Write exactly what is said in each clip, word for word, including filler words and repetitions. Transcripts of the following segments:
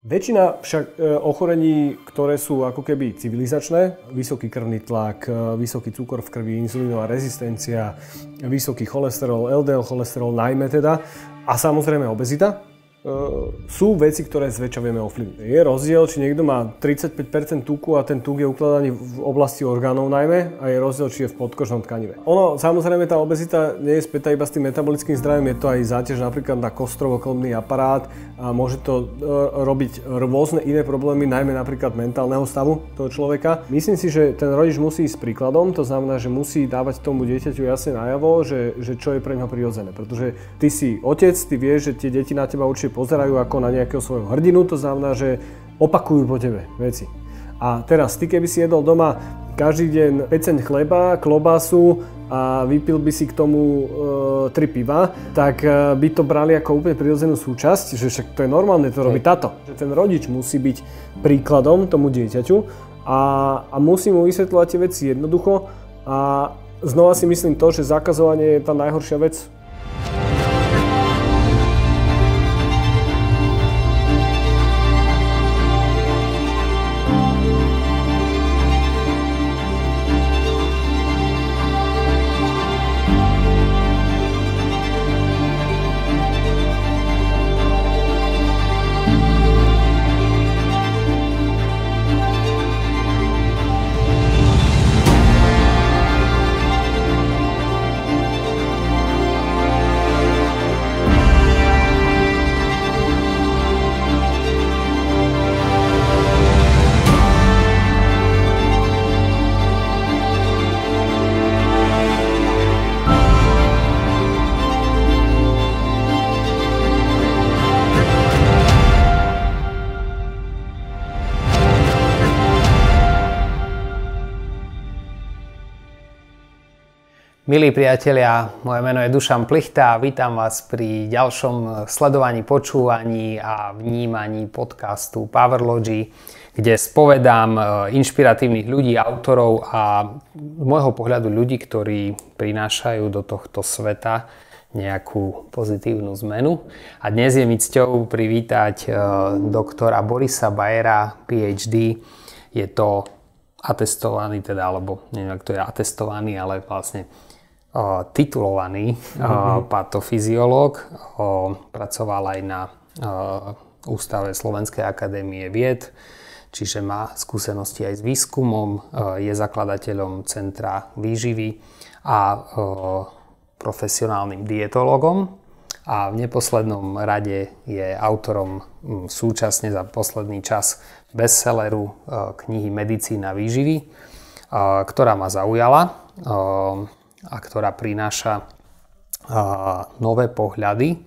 Väčšina však ochorení, ktoré sú ako keby civilizačné, vysoký krvný tlak, vysoký cukor v krvi, inzulínová rezistencia, vysoký cholesterol, el dé el cholesterol najmä teda a samozrejme obezita, sú veci, ktoré zväčša vieme ovplyvniť. Je rozdiel, či niekto má tridsaťpäť percent tuku a ten tuk je ukladaný v oblasti orgánov najmä a je rozdiel, či je v podkožnom tkanive. Ono, samozrejme, tá obezita nie je spätá iba s tým metabolickým zdravím, je to aj záťaž napríklad na kostrovo-kĺbny aparát a môže to robiť rôzne iné problémy, najmä napríklad mentálneho stavu toho človeka. Myslím si, že ten rodič musí ísť príkladom, to znamená, že musí dávať tomu dieťaťu jasne najavo, že, že čo je pre ňoho prirodzené, pretože ty si otec, ty vieš, že tie deti na teba určite pozerajú ako na nejakého svojho hrdinu, to znamená, že opakujú po tebe veci. A teraz, ty keby si jedol doma každý deň peceň chleba, klobásu a vypil by si k tomu e, tri piva, tak e, by to brali ako úplne prirodzenú súčasť, že však to je normálne, to robí táto. Že ten rodič musí byť príkladom tomu dieťaťu a, a musí mu vysvetľovať tie veci jednoducho a znova si myslím to, že zakazovanie je tá najhoršia vec. Milí priatelia, moje meno je Dušan Plichta a vítam vás pri ďalšom sledovaní, počúvaní a vnímaní podcastu Powerlogy, kde spovedám inšpiratívnych ľudí, autorov a z môjho pohľadu ľudí, ktorí prinášajú do tohto sveta nejakú pozitívnu zmenu. A dnes je mi cťou privítať doktora Borisa Bajera, pé há dé. Je to atestovaný, teda, alebo neviem, ak to je atestovaný, ale vlastne titulovaný mm-hmm. patofyziológ, pracoval aj na Ústave Slovenskej akadémie vied, čiže má skúsenosti aj s výskumom, je zakladateľom Centra výživy a profesionálnym dietologom a v neposlednom rade je autorom súčasne za posledný čas bestselleru knihy Medicína výživy, ktorá ma zaujala a ktorá prináša uh, nové pohľady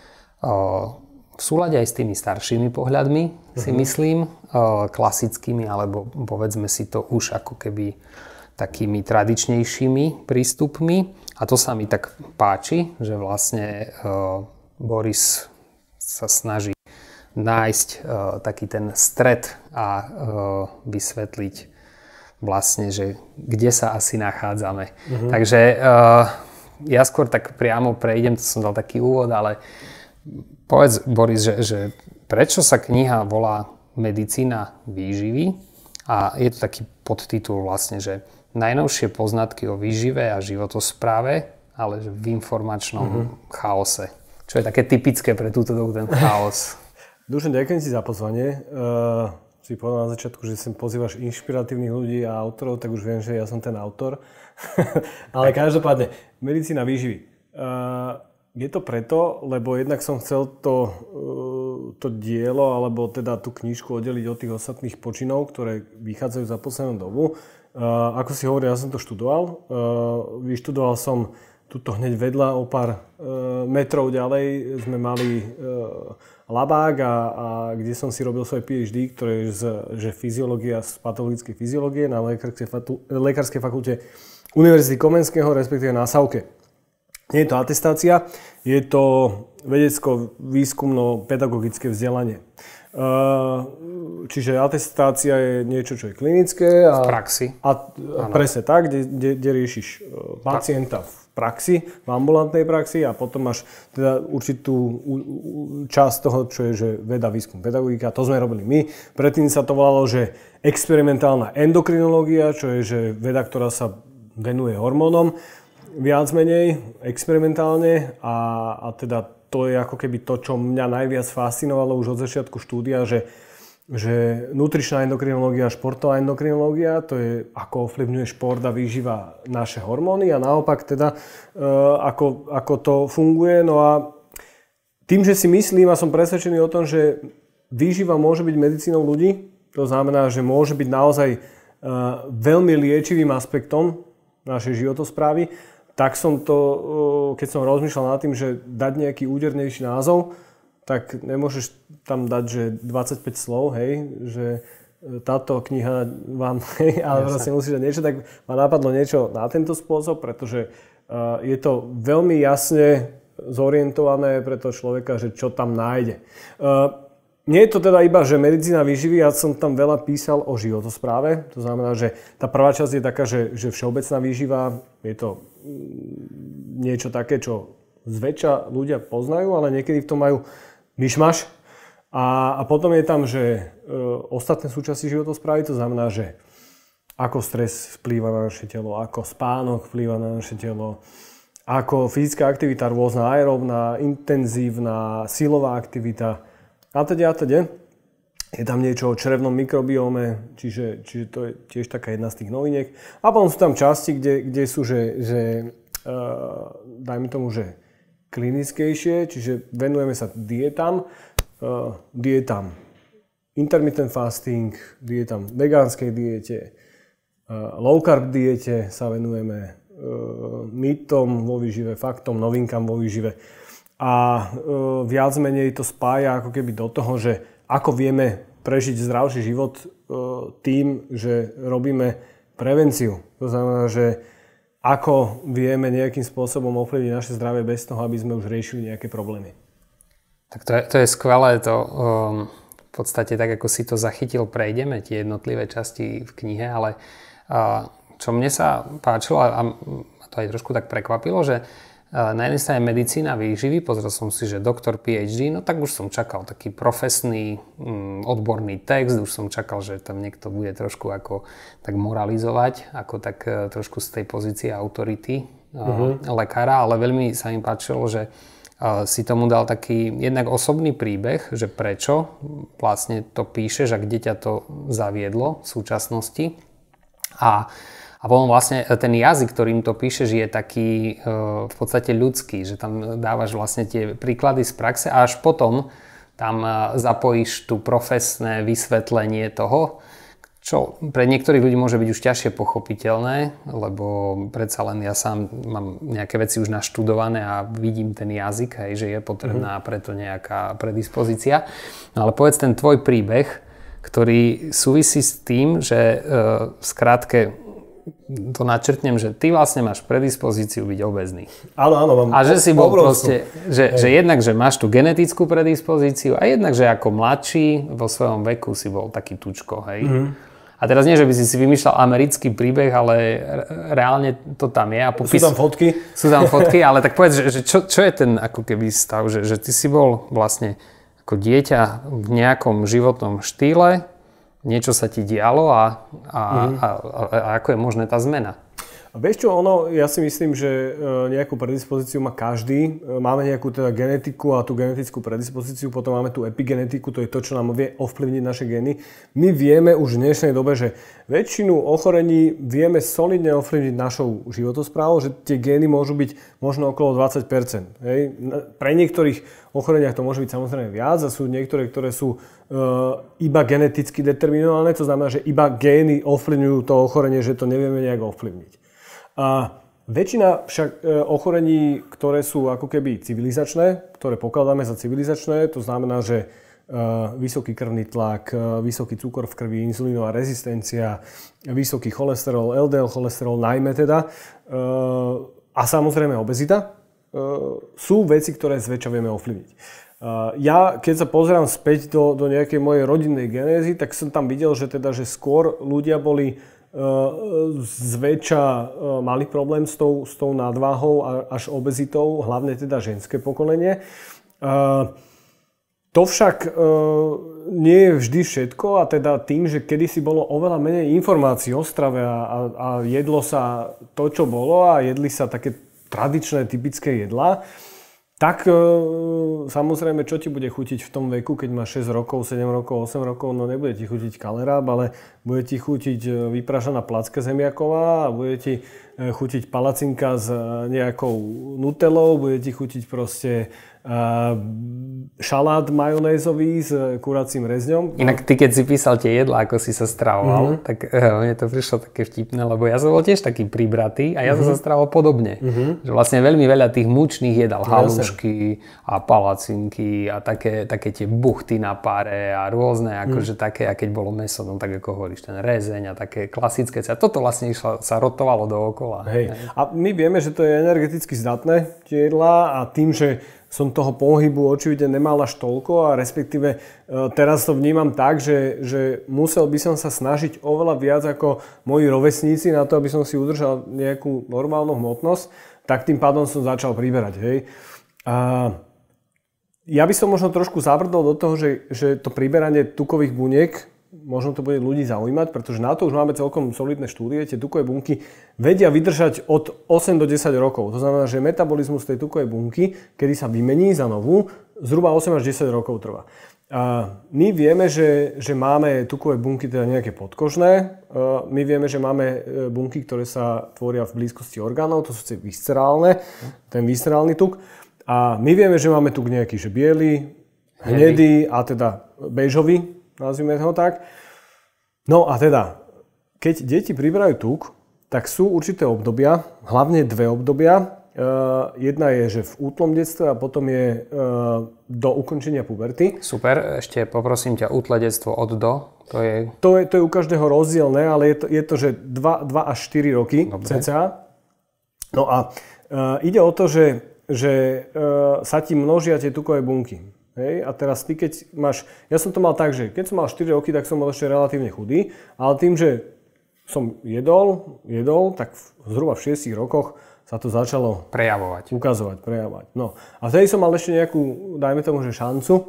uh, v súlade aj s tými staršími pohľadmi, uh-huh. si myslím, uh, klasickými, alebo povedzme si to už ako keby takými tradičnejšími prístupmi. A to sa mi tak páči, že vlastne uh, Boris sa snaží nájsť uh, taký ten stred a uh, vysvetliť vlastne, že kde sa asi nachádzame. Uh-huh. Takže uh, ja skôr tak priamo prejdem, to som dal taký úvod, ale povedz, Boris, že, že prečo sa kniha volá Medicína výživy a je to taký podtitul vlastne, že najnovšie poznatky o výžive a životospráve, ale v informačnom uh-huh. chaose. Čo je také typické pre túto dobu, ten chaos. Dušan, ďakujem si za pozvanie. Uh... si povedal na začiatku, že sem pozývaš inšpiratívnych ľudí a autorov, tak už viem, že ja som ten autor. Ale každopádne, medicína výživy. Uh, je to preto, lebo jednak som chcel to, uh, to dielo, alebo teda tú knižku oddeliť od tých ostatných počinov, ktoré vychádzajú za poslednú dobu. Uh, ako si hovoril, ja som to študoval. Uh, vyštudoval som tuto hneď vedľa, o pár uh, metrov ďalej sme mali uh, labák, a, a kde som si robil svoje pé há dé, ktoré je z, že fyziológia z patologickej fyziológie na lekárskej, fatu, lekárskej fakulte Univerzity Komenského, respektíve na SAUKE. Nie je to atestácia, je to vedecko-výskumno-pedagogické vzdelanie. Uh, čiže atestácia je niečo, čo je klinické. A, v praxi. A, a presne tak, kde, kde, kde riešiš pacienta v praxi, v ambulantnej praxi a potom máš teda určitú časť toho, čo je že veda, výskum, pedagogika. To sme robili my. Predtým sa to volalo, že experimentálna endokrinológia, čo je že veda, ktorá sa venuje hormónom viac menej experimentálne a, a teda to je ako keby to, čo mňa najviac fascinovalo už od začiatku štúdia, že, že nutričná endokrinológia a športová endokrinológia, to je ako ovplyvňuje šport a výživa naše hormóny a naopak teda e, ako, ako to funguje. No a tým, že si myslím a som presvedčený o tom, že výživa môže byť medicínou ľudí, to znamená, že môže byť naozaj e, veľmi liečivým aspektom našej životosprávy, tak som to, keď som rozmýšľal nad tým, že dať nejaký údernejší názov, tak nemôžeš tam dať, že dvadsaťpäť slov, hej, že táto kniha vám, hej, ale vlastne musíš dať niečo, tak ma napadlo niečo na tento spôsob, pretože uh, je to veľmi jasne zorientované pre toho človeka, že čo tam nájde. Uh, Nie je to teda iba, že medicína výživy, ja som tam veľa písal o životospráve, to znamená, že tá prvá časť je taká, že, že všeobecná výživa, je to niečo také, čo zväčša ľudia poznajú, ale niekedy v tom majú myšmaš. A, a potom je tam, že e, ostatné súčasti životosprávy, to znamená, že ako stres vplýva na naše telo, ako spánok vplýva na naše telo, ako fyzická aktivita rôzna, aerobná, intenzívna, silová aktivita, a teda, a teda. Je tam niečo o črevnom mikrobióme, čiže, čiže to je tiež taká jedna z tých noviniek. A potom sú tam časti, kde, kde sú, že, že uh, dajme tomu, že klinickejšie, čiže venujeme sa dietám, uh, dietám intermittent fasting, dietám vegánskej diete, uh, low carb diete sa venujeme, uh, mýtom vo výžive, faktom, novinkám vo výžive. A uh, viac menej to spája ako keby do toho, že ako vieme prežiť zdravší život tým, že robíme prevenciu. To znamená, že ako vieme nejakým spôsobom ovplyvniť naše zdravie bez toho, aby sme už riešili nejaké problémy. Tak to je, to je skvelé. To, um, v podstate tak, ako si to zachytil, prejdeme tie jednotlivé časti v knihe, ale uh, čo mne sa páčilo a, a to aj trošku tak prekvapilo, že na jednej strane medicína výživy, pozrel som si, že doktor PhD, no tak už som čakal taký profesný, mm, odborný text, už som čakal, že tam niekto bude trošku ako tak moralizovať, ako tak uh, trošku z tej pozície autority uh, uh-huh. lekára, ale veľmi sa mi páčilo, že uh, si tomu dal taký jednak osobný príbeh, že prečo vlastne to píšeš a kde ťa to zaviedlo v súčasnosti. A A potom vlastne ten jazyk, ktorým to píšeš, je taký v podstate ľudský, že tam dávaš vlastne tie príklady z praxe a až potom tam zapojíš tú profesné vysvetlenie toho, čo pre niektorých ľudí môže byť už ťažšie pochopiteľné, lebo predsa len ja sám mám nejaké veci už naštudované a vidím ten jazyk, hej, že je potrebná preto nejaká predispozícia. No ale povedz ten tvoj príbeh, ktorý súvisí s tým, že v skratke to načrtnem, že ty vlastne máš predispozíciu byť obézny. Áno, áno, mám. A že si bol proste, že, že jednak, že máš tú genetickú predispozíciu a jednak, že ako mladší vo svojom veku si bol taký tučko, hej. Mm-hmm. A teraz nie, že by si si vymýšľal americký príbeh, ale reálne to tam je. A popis... Sú tam fotky. Sú tam fotky, ale tak povedz, že, že čo, čo je ten ako keby stav, že, že ty si bol vlastne ako dieťa v nejakom životnom štýle, niečo sa ti dialo a, a, mm. a, a, a ako je možné tá zmena? A vieš čo, ono, ja si myslím, že nejakú predispozíciu má každý. Máme nejakú teda genetiku a tú genetickú predispozíciu, potom máme tú epigenetiku, to je to, čo nám vie ovplyvniť naše gény. My vieme už v dnešnej dobe, že väčšinu ochorení vieme solidne ovplyvniť našou životosprávou, že tie gény môžu byť možno okolo dvadsať percent. Hej. Pre niektorých ochoreniach to môže byť samozrejme viac a sú niektoré, ktoré sú uh, iba geneticky determinované, to znamená, že iba gény ovplyvňujú to ochorenie, že to nevieme nejak ovplyvniť. A väčšina však ochorení, ktoré sú ako keby civilizačné, ktoré pokladáme za civilizačné, to znamená, že uh, vysoký krvný tlak, uh, vysoký cukor v krvi, inzulínová rezistencia, vysoký cholesterol, el dé el cholesterol najmä teda, uh, a samozrejme obezita, uh, sú veci, ktoré zväčša vieme ovplyvniť. Ja, keď sa pozerám späť do, do nejakej mojej rodinnej genézy, tak som tam videl, že teda, že skôr ľudia boli zväčša mali problém s tou, s tou nadváhou až obezitou, hlavne teda ženské pokolenie. To však nie je vždy všetko a teda tým, že kedysi bolo oveľa menej informácií o strave a, a, a jedlo sa to, čo bolo a jedli sa také tradičné, typické jedlá, tak samozrejme, čo ti bude chutiť v tom veku, keď máš šesť rokov, sedem rokov, osem rokov, no nebude ti chutiť kaleráb, ale bude ti chutiť vyprašaná placka zemiaková a bude ti chutiť palacinka s nejakou nutelou, bude ti chutiť proste šalát majonézový s kuracím rezňom. Inak ty, keď si písal tie jedlá, ako si sa stravoval, mm-hmm. tak uh, mne to prišlo také vtipné, lebo ja som bol tiež taký pribratý a ja mm-hmm. som sa stravoval podobne. Mm-hmm. Že vlastne veľmi veľa tých mučných jedal, halúšky a palacinky a také, také tie buchty na páre a rôzne, akože mm. také, a keď bolo mäso, no tak ako hovoríš, ten rezeň a také klasické. A toto vlastne išlo, sa rotovalo dookola. Hej. A my vieme, že to je energeticky zdatné, tie jedlá, a tým, že som toho pohybu očividne nemal až toľko a respektíve teraz to vnímam tak, že, že musel by som sa snažiť oveľa viac ako moji rovesníci na to, aby som si udržal nejakú normálnu hmotnosť, tak tým pádom som začal priberať. Hej. A ja by som možno trošku zabrdol do toho, že, že to priberanie tukových buniek, možno to bude ľudí zaujímať, pretože na to už máme celkom solidné štúdie. Tie tukové bunky vedia vydržať od osem do desať rokov. To znamená, že metabolizmus tej tukovej bunky, kedy sa vymení za novú, zhruba osem až desať rokov trvá. A my vieme, že, že máme tukové bunky teda nejaké podkožné. My vieme, že máme bunky, ktoré sa tvoria v blízkosti orgánov, to sú tie viscerálne, ten viscerálny tuk. A my vieme, že máme tuk nejaký, že biely, hnedý a teda béžový, nazvime ho tak. No a teda, keď deti priberajú tuk, tak sú určité obdobia, hlavne dve obdobia. Uh, jedna je, že v útlom detstve a potom je uh, do ukončenia puberty. Super, ešte poprosím ťa, útle detstvo od do, to je... To je, to je u každého rozdielne, ale je to, je to že dva až štyri roky cca. No a uh, ide o to, že, že uh, sa ti množia tie tukové bunky. Hej, a teraz ty, keď máš... Ja som to mal tak, že keď som mal štyri roky, tak som bol ešte relatívne chudý, ale tým, že som jedol, jedol, tak zhruba v šiestich rokoch sa to začalo prejavovať. Ukazovať, prejavovať. No. A vtedy som mal ešte nejakú, dajme tomu, že šancu e,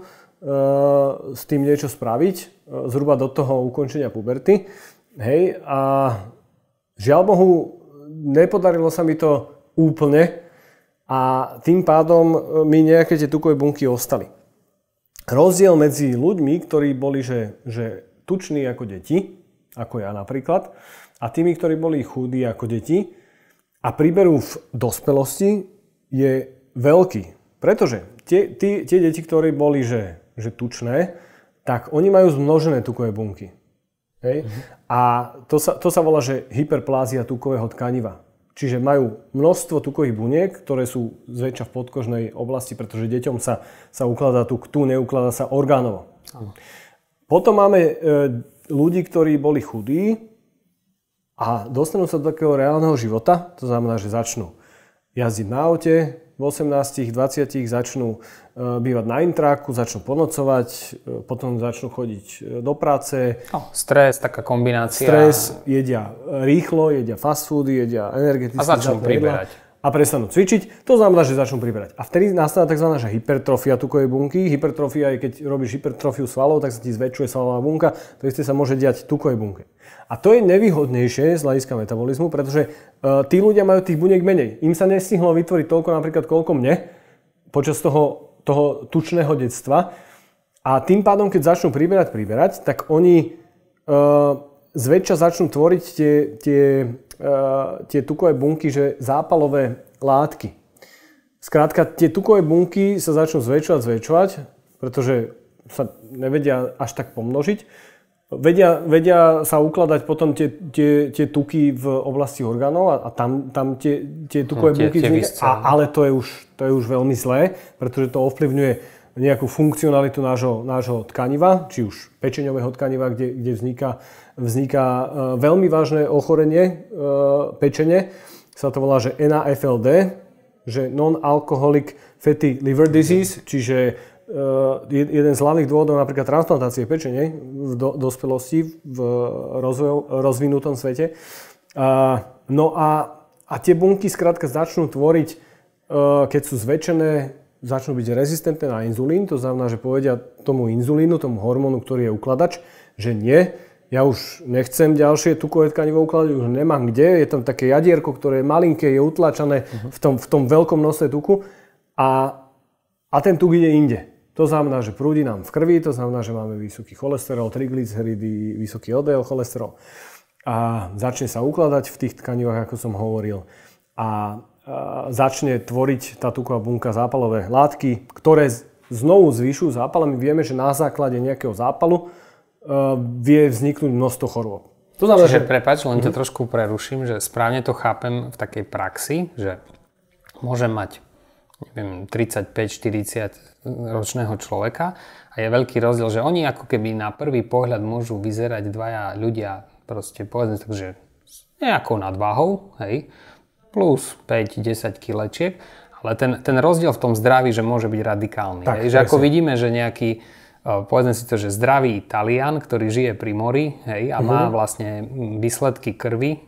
s tým niečo spraviť, e, zhruba do toho ukončenia puberty. Hej, a žiaľ Bohu, nepodarilo sa mi to úplne a tým pádom mi nejaké tie tukové bunky ostali. Rozdiel medzi ľuďmi, ktorí boli že, že tuční ako deti, ako ja napríklad, a tými, ktorí boli chudí ako deti a priberú v dospelosti, je veľký. Pretože tie, tie, tie deti, ktorí boli že, že tučné, tak oni majú zmnožené tukové bunky. Hej? Mhm. A to sa, to sa volá, že hyperplázia tukového tkaniva. Čiže majú množstvo tukových buniek, ktoré sú zväčša v podkožnej oblasti, pretože deťom sa, sa ukladá tuk, tu neukladá sa orgánovo. Ano. Potom máme e, ľudí, ktorí boli chudí a dostanú sa do takého reálneho života. To znamená, že začnú jazdiť na aute, v osemnástich, dvadsiatich začnú e, bývať na intráku, začnú ponocovať, e, potom začnú chodiť do práce. No, stres, taká kombinácia. Stres, jedia rýchlo, jedia fast foody, jedia energeticky. A začnú priberať. A prestanú cvičiť, to znamená, že začnú priberať. A vtedy nastane tzv. Hypertrofia tukovej bunky. Hypertrofia je, keď robíš hypertrofiu svalov, tak sa ti zväčšuje svalová bunka. To isté sa môže diať tukovej bunke. A to je nevýhodnejšie z hľadiska metabolizmu, pretože uh, tí ľudia majú tých buniek menej. Im sa nestihlo vytvoriť toľko, napríklad koľko mne, počas toho, toho tučného detstva. A tým pádom, keď začnú priberať, priberať, tak oni uh, zväčša začnú tvoriť tie, tie, uh, tie tukové bunky, že zápalové látky. Skrátka, tie tukové bunky sa začnú zväčšovať, zväčšovať, pretože sa nevedia až tak pomnožiť. Vedia, vedia sa ukladať potom tie, tie, tie tuky v oblasti orgánov a, a tam, tam tie, tie tukové no, bunky vznikajú. Ale to je, už, to je už veľmi zlé, pretože to ovplyvňuje nejakú funkcionalitu nášho, nášho tkaniva, či už pečeňového tkaniva, kde, kde vzniká, vzniká uh, veľmi vážne ochorenie uh, pečene. Sa to volá, že en á ef el dé, že Non-Alcoholic Fatty Liver Disease, čiže jeden z hlavných dôvodov napríklad transplantácie pečene v do, dospelosti v rozvoj, rozvinutom svete. No a, a tie bunky skrátka začnú tvoriť, keď sú zväčšené, začnú byť rezistentné na inzulín, to znamená, že povedia tomu inzulínu, tomu hormónu, ktorý je ukladač, že nie, ja už nechcem ďalšie tukové tkanivo ukladať, už nemám kde, je tam také jadierko, ktoré je malinké, je utlačané uh-huh. v, tom, v tom veľkom množstve tuku a, a ten tuk ide inde. To znamená, že prúdi nám v krvi, to znamená, že máme vysoký cholesterol, triglyceridy, vysoký el dé el cholesterol a začne sa ukladať v tých tkanivách, ako som hovoril. A, a začne tvoriť tá tuková bunka zápalové látky, ktoré znovu zvyšujú zápal. My vieme, že na základe nejakého zápalu uh, vie vzniknúť množstvo chorôb. To znamená, Čiže, že... prepáč, len ťa uh-huh. trošku preruším, že správne to chápem v takej praxi, že môžem mať neviem, tridsaťpäť štyridsať ročného človeka a je veľký rozdiel, že oni ako keby na prvý pohľad môžu vyzerať dvaja ľudia proste povedzme tak, že nejakou nadváhou, hej, plus päť desať kilečiek, ale ten, ten rozdiel v tom zdraví, že môže byť radikálny. Tak, hej, že ako vidíme, že nejaký, povedzme si to, že zdravý Talian, ktorý žije pri mori, hej, a uh-huh. má vlastne výsledky krvi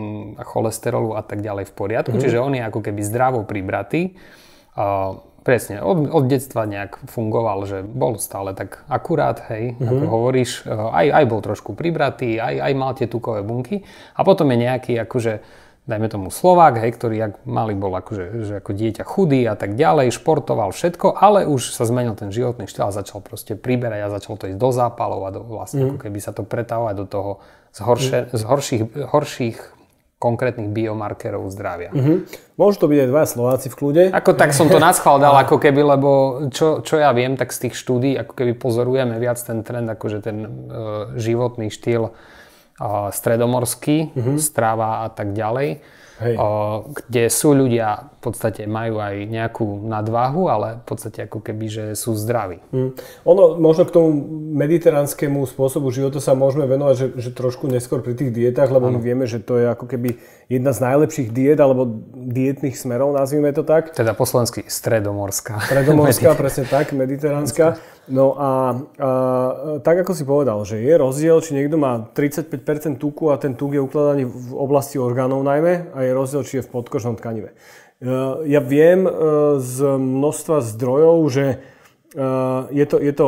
a cholesterolu a tak ďalej v poriadku, uh-huh. čiže on je ako keby zdravo pribratý. Uh, presne, od, od detstva nejak fungoval, že bol stále tak akurát, hej, uh-huh. ako hovoríš, uh, aj, aj bol trošku pribratý, aj, aj mal tie tukové bunky a potom je nejaký akože, dajme tomu Slovák, hej, ktorý jak malý bol akože, že ako dieťa chudý a tak ďalej, športoval všetko, ale už sa zmenil ten životný štýl a začal proste priberať a začal to ísť do zápalov a do, vlastne uh-huh. ako keby sa to pretávať do toho z, horšie, uh-huh. z horších, horších konkrétnych biomarkerov zdravia. Uh-huh. Môžu to byť aj dva Slováci v kľude. Ako tak som to naschvál dal, ako keby, lebo čo, čo ja viem, tak z tých štúdií, ako keby pozorujeme viac ten trend, akože ten uh, životný štýl uh, stredomorský, uh-huh. strava a tak ďalej. Hej. Uh, kde sú ľudia, v podstate majú aj nejakú nadváhu, ale v podstate ako keby, že sú zdraví. Mm. Ono, možno k tomu mediteránskemu spôsobu života sa môžeme venovať, že, že trošku neskôr pri tých dietách, lebo ano. My vieme, že to je ako keby jedna z najlepších diét, alebo dietných smerov, nazvime to tak. Teda po slovensky stredomorská. Stredomorská, presne tak, mediteránska. No a, a tak ako si povedal, že je rozdiel, či niekto má tridsaťpäť percent tuku a ten tuk je ukladaný v oblasti orgánov najmä a je rozdiel, či je v podkožnom tkanive. Ja viem z množstva zdrojov, že je to, je to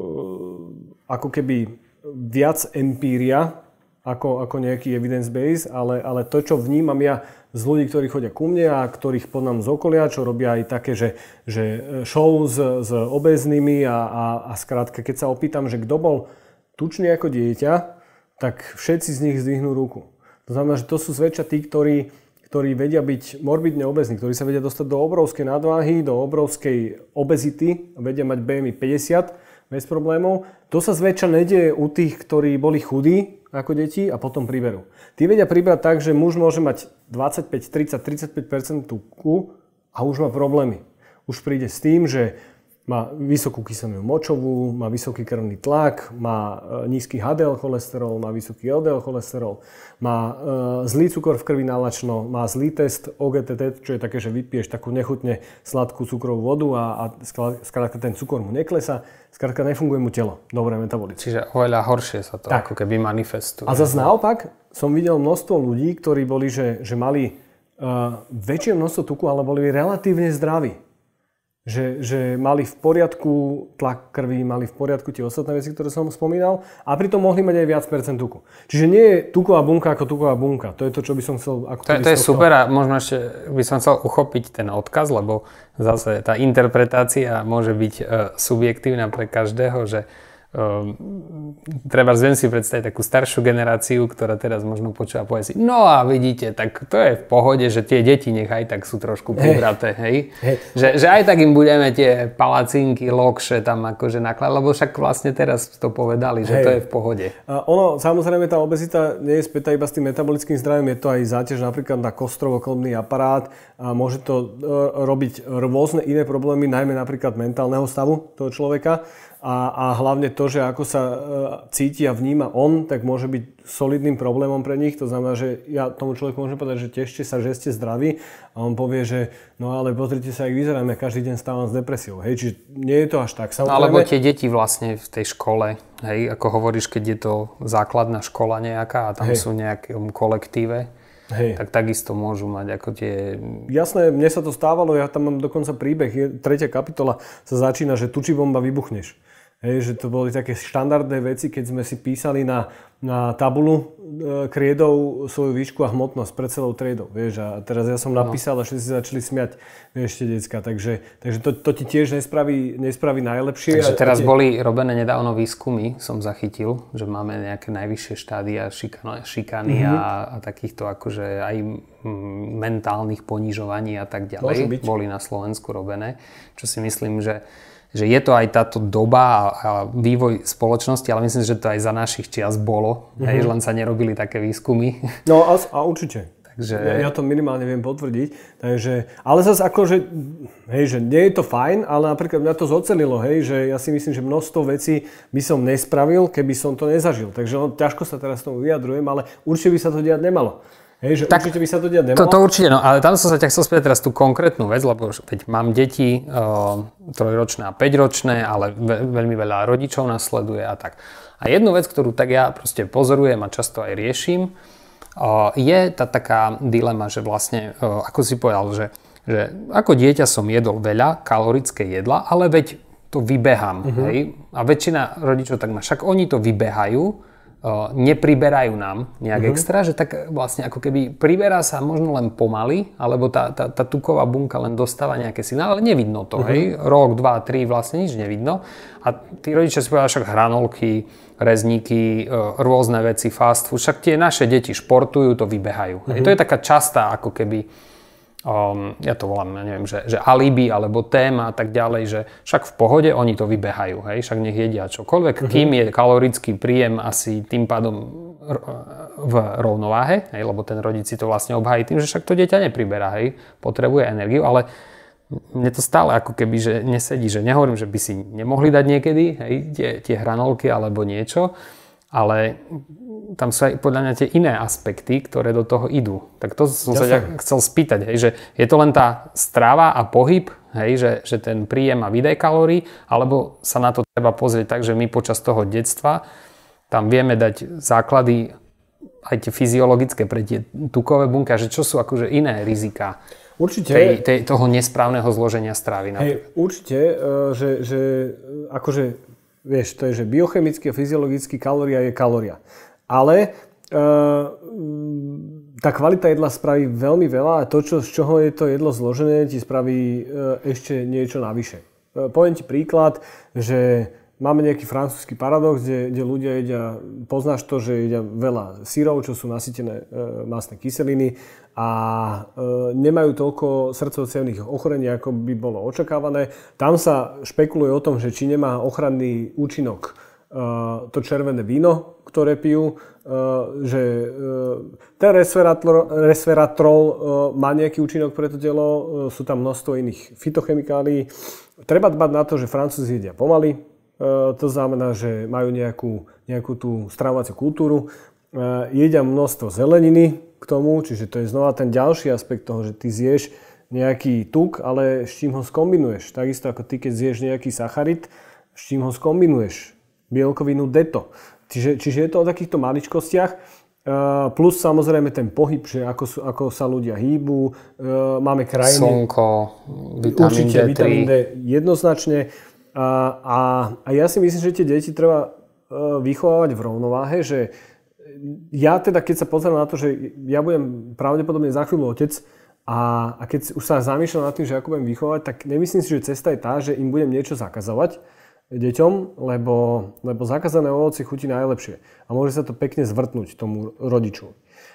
ako keby viac empíria ako, ako nejaký evidence base, ale, ale to, čo vnímam ja z ľudí, ktorí chodia ku mne a ktorých poznám z okolia, čo robia aj také, že, že show s, s obeznými a, a, a skrátka, keď sa opýtam, že kto bol tučný ako dieťa, tak všetci z nich zdvihnú ruku. To znamená, že to sú zväčša tí, ktorí, ktorí vedia byť morbidne obezní, ktorí sa vedia dostať do obrovskej nadváhy, do obrovskej obezity, vedia mať bé em í päťdesiat bez problémov. To sa zväčša nedieje u tých, ktorí boli chudí ako deti a potom priberú. Tí vedia pribrať tak, že muž môže mať dvadsaťpäť, tridsať, tridsaťpäť percent tuku a už má problémy. Už príde s tým, že má vysokú kyselinu močovú, má vysoký krvný tlak, má nízky há dé el cholesterol, má vysoký el dé el cholesterol, má e, zlý cukor v krvi nálačno, má zlý test ó gé té té, čo je také, že vypiješ takú nechutne sladkú cukrovú vodu a, a skrátka ten cukor mu neklesá, skrátka nefunguje mu telo, dobre metabolicky. Čiže oveľa horšie sa to tak ako keby manifestuje. A zase naopak som videl množstvo ľudí, ktorí boli, že, že mali uh, väčšie množstvo tuku, ale boli relatívne zdraví. Že, že mali v poriadku tlak krvi, mali v poriadku tie ostatné veci, ktoré som spomínal a pritom mohli mať aj viac percent tuku. Čiže nie je tuková bunka ako tuková bunka. To je to, čo by som chcel... Ako to, to je super a možno ešte by som chcel uchopiť ten odkaz, lebo zase tá interpretácia môže byť uh, subjektívna pre každého, že Um, treba viem si predstaviť takú staršiu generáciu, ktorá teraz možno počúva a povie si, no a vidíte, tak to je v pohode, že tie deti nech aj tak sú trošku pribraté, hej? Hey. Že, že aj tak im budeme tie palacinky, lokše tam akože nakladať, lebo však vlastne teraz to povedali, že hey. To je v pohode. A ono, samozrejme tá obezita nie je spätá iba s tým metabolickým zdravím, je to aj záťaž napríklad na kostrovo-kĺbny aparát a môže to robiť rôzne iné problémy, najmä napríklad mentálneho stavu toho človeka. a, a hlavne to, že ako sa uh, cíti a vníma on, tak môže byť solidným problémom pre nich. To znamená, že ja tomu človeku môžem povedať, že tešte sa, že ste zdraví a on povie, že no ale pozrite sa, jak vyzerám, ja každý deň stávam s depresiou. Hej, čiže nie je to až tak. Samozrejme. Alebo tie deti vlastne v tej škole, hej, ako hovoríš, keď je to základná škola nejaká a tam hej. sú nejakom kolektíve, hej. tak takisto môžu mať ako tie... Jasné, mne sa to stávalo, ja tam mám dokonca príbeh, je, tretia kapitola sa začína, že tučí bomba vybuchneš. Hej, že to boli také štandardné veci, keď sme si písali na, na tabulu e, kriedou svoju výšku a hmotnosť pred celou triedou. Vieš, a teraz ja som napísal no. a všetci si začali smiať, vieš, tie decka. Takže, takže to, to ti tiež nespraví, nespraví najlepšie. Takže a, teraz a tie... boli robené nedávno výskumy, som zachytil, že máme nejaké najvyššie štádia šikano, šikany mm-hmm. a, a takýchto akože aj mentálnych ponižovaní a tak ďalej. Boli na Slovensku robené, čo si myslím, že že je to aj táto doba a, a vývoj spoločnosti, ale myslím, že to aj za našich čias bolo, mm-hmm. hej, len sa nerobili také výskumy. No a, a určite. Takže... Ja, ja to minimálne viem potvrdiť. Takže, ale zase akože, hej, že nie je to fajn, ale napríklad mňa to zocelilo, hej, že ja si myslím, že množstvo vecí by som nespravil, keby som to nezažil. Takže no, ťažko sa teraz tomu vyjadrujem, ale určite by sa to diať nemalo. Hej, že tak, určite by sa to diať nemalo. To, to určite, no, ale tam som sa ťa chcel spýtať teraz tú konkrétnu vec, lebo veď mám deti uh, trojročné a päťročné, ale ve, veľmi veľa rodičov nasleduje a tak. A jednu vec, ktorú tak ja proste pozorujem a často aj riešim, uh, je tá taká dilema, že vlastne, uh, ako si povedal, že, že ako dieťa som jedol veľa kalorické jedla, ale veď to vybehám, uh-huh. hej? A väčšina rodičov tak má, však oni to vybehajú, nepriberajú nám nejak uh-huh. extra, že tak vlastne ako keby priberá sa možno len pomaly, alebo tá, tá, tá tuková bunka len dostáva nejaké signály, ale nevidno to, uh-huh. hej, rok, dva, tri, vlastne nič nevidno. A tí rodičia si povedali, však hranolky, rezníky, rôzne veci, fast food, však tie naše deti športujú, to vybehajú. Uh-huh. Hej, to je taká častá ako keby Um, ja to volám, ja neviem, že, že alibi alebo téma a tak ďalej, že však v pohode oni to vybehajú, hej, však nech jedia čokoľvek, uh-huh. kým je kalorický príjem asi tým pádom v rovnováhe, hej, lebo ten rodič si to vlastne obhájí tým, že však to dieťa nepriberá, hej, potrebuje energiu, ale mne to stále ako keby, že nesedí, že nehovorím, že by si nemohli dať niekedy, hej, tie, tie hranolky alebo niečo, ale tam sú aj podľa mňa tie iné aspekty, ktoré do toho idú. Tak to som ja sa ťa chcel spýtať, hej, že je to len tá strava a pohyb, hej, že, že ten príjem má výdaj kalórií, alebo sa na to treba pozrieť tak, že my počas toho detstva tam vieme dať základy aj tie fyziologické pre tie tukové bunky, že čo sú akože iné riziká určite, tej, tej, toho nesprávneho zloženia stravy. Hej, určite, že, že akože vieš, to je, že biochemicky a fyziologicky kalória je kalória. Ale uh, tá kvalita jedla spraví veľmi veľa a to, čo, z čoho je to jedlo zložené, ti spraví uh, ešte niečo navyše. Uh, poviem ti príklad, že máme nejaký francúzsky paradox, kde, kde ľudia jedia, poznáš to, že jedia veľa syrov, čo sú nasytené uh, mastné kyseliny a uh, nemajú toľko srdcovo-cievnych ochorení, ako by bolo očakávané. Tam sa špekuluje o tom, že či nemá ochranný účinok uh, to červené víno, ktoré pijú, že ten resveratrol, resveratrol má nejaký účinok pre to telo, sú tam množstvo iných fytochemikálií. Treba dbať na to, že Francúzi jedia pomaly, to znamená, že majú nejakú, nejakú tú stravovaciu kultúru, jedia množstvo zeleniny k tomu, čiže to je znova ten ďalší aspekt toho, že ty zješ nejaký tuk, ale s čím ho skombinuješ. Takisto ako ty, keď zješ nejaký sacharid, s čím ho skombinuješ. Bielkovinu deto. Čiže, čiže je to o takýchto maličkostiach, uh, plus samozrejme ten pohyb, že ako, sú, ako sa ľudia hýbu, uh, máme krajiny... Slnko, vitamín určite, dé tri. Vitamín D jednoznačne. Uh, a, a ja si myslím, že tie deti treba uh, vychovávať v rovnováhe, že ja teda, keď sa pozerám na to, že ja budem pravdepodobne za chvíľu otec a, a keď už sa zamýšľam nad tým, že ako budem vychovávať, tak nemyslím si, že cesta je tá, že im budem niečo zakazovať, deťom, lebo, lebo zakázané ovocie chutí najlepšie a môže sa to pekne zvrtnúť tomu rodiču.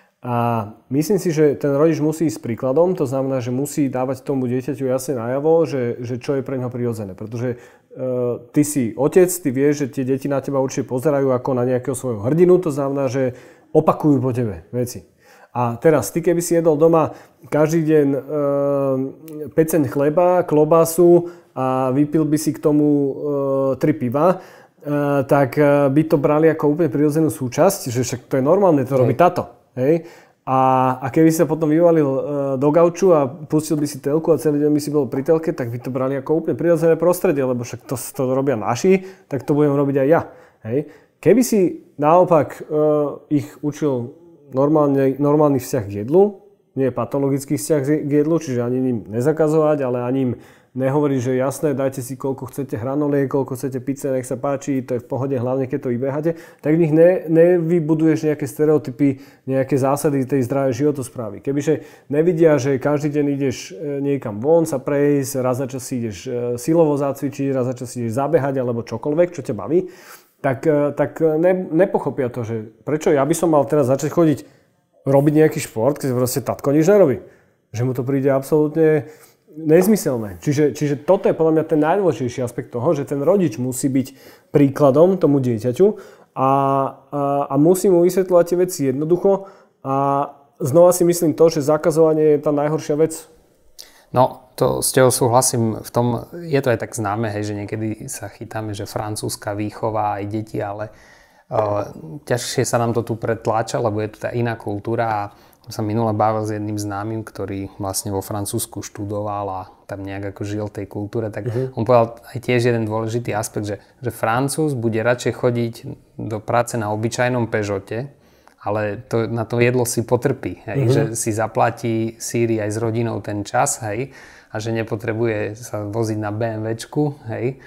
A myslím si, že ten rodič musí ísť príkladom, to znamená, že musí dávať tomu dieťaťu jasne najavo, že, že čo je pre neho prirodzené. Pretože e, ty si otec, ty vieš, že tie deti na teba určite pozerajú ako na nejakého svojho hrdinu, to znamená, že opakujú po tebe veci. A teraz, ty keby si jedol doma každý deň e, peceň chleba, klobásu, a vypil by si k tomu e, tri piva, e, tak by to brali ako úplne prirodzenú súčasť, že však to je normálne, to robí táto. Hej? A, a keby sa potom vyvalil e, do gauču a pustil by si telku a celý deň by si bol pri telke, tak by to brali ako úplne prirodzené prostredie, lebo však to, to robia naši, tak to budem robiť aj ja. Hej? Keby si naopak e, ich učil normálne, normálny vzťah k jedlu, nie patologický vzťah k jedlu, čiže ani ním nezakazovať, ale ani im nehovorí, že jasné, dajte si koľko chcete hranoliek, koľko chcete pice, nech sa páči, to je v pohode, hlavne keď to vybehate, tak v nich ne, nevybuduješ nejaké stereotypy, nejaké zásady tej zdravej životosprávy. Kebyže nevidia, že každý deň ideš niekam von sa prejsť, raz za čas si ideš silovo zacvičiť, raz za čas si ideš zabehať alebo čokoľvek, čo ťa baví, tak, tak ne, nepochopia to, že prečo ja by som mal teraz začať chodiť robiť nejaký šport, keď proste tatko nič nerobí. Že mu to príde absolútne nezmyselné. Čiže, čiže toto je podľa mňa ten najdôležitejší aspekt toho, že ten rodič musí byť príkladom tomu dieťaťu a, a, a musí mu vysvetľovať tie veci jednoducho a znova si myslím to, že zakazovanie je tá najhoršia vec. No, to s tebou súhlasím v tom, je to aj tak známe, hej, že niekedy sa chytáme, že francúzska výchova aj deti, ale uh, ťažšie sa nám to tu pretláča, lebo je to tá iná kultúra a som minule bavil s jedným známym, ktorý vlastne vo Francúzsku študoval a tam nejak ako žil tej kultúre, tak uh-huh. on povedal aj tiež jeden dôležitý aspekt, že, že Francúz bude radšej chodiť do práce na obyčajnom Peugeote, ale to, na to jedlo si potrpí, hej, uh-huh. že si zaplatí Sýrii aj s rodinou ten čas, hej, a že nepotrebuje sa voziť na BMWčku, hej,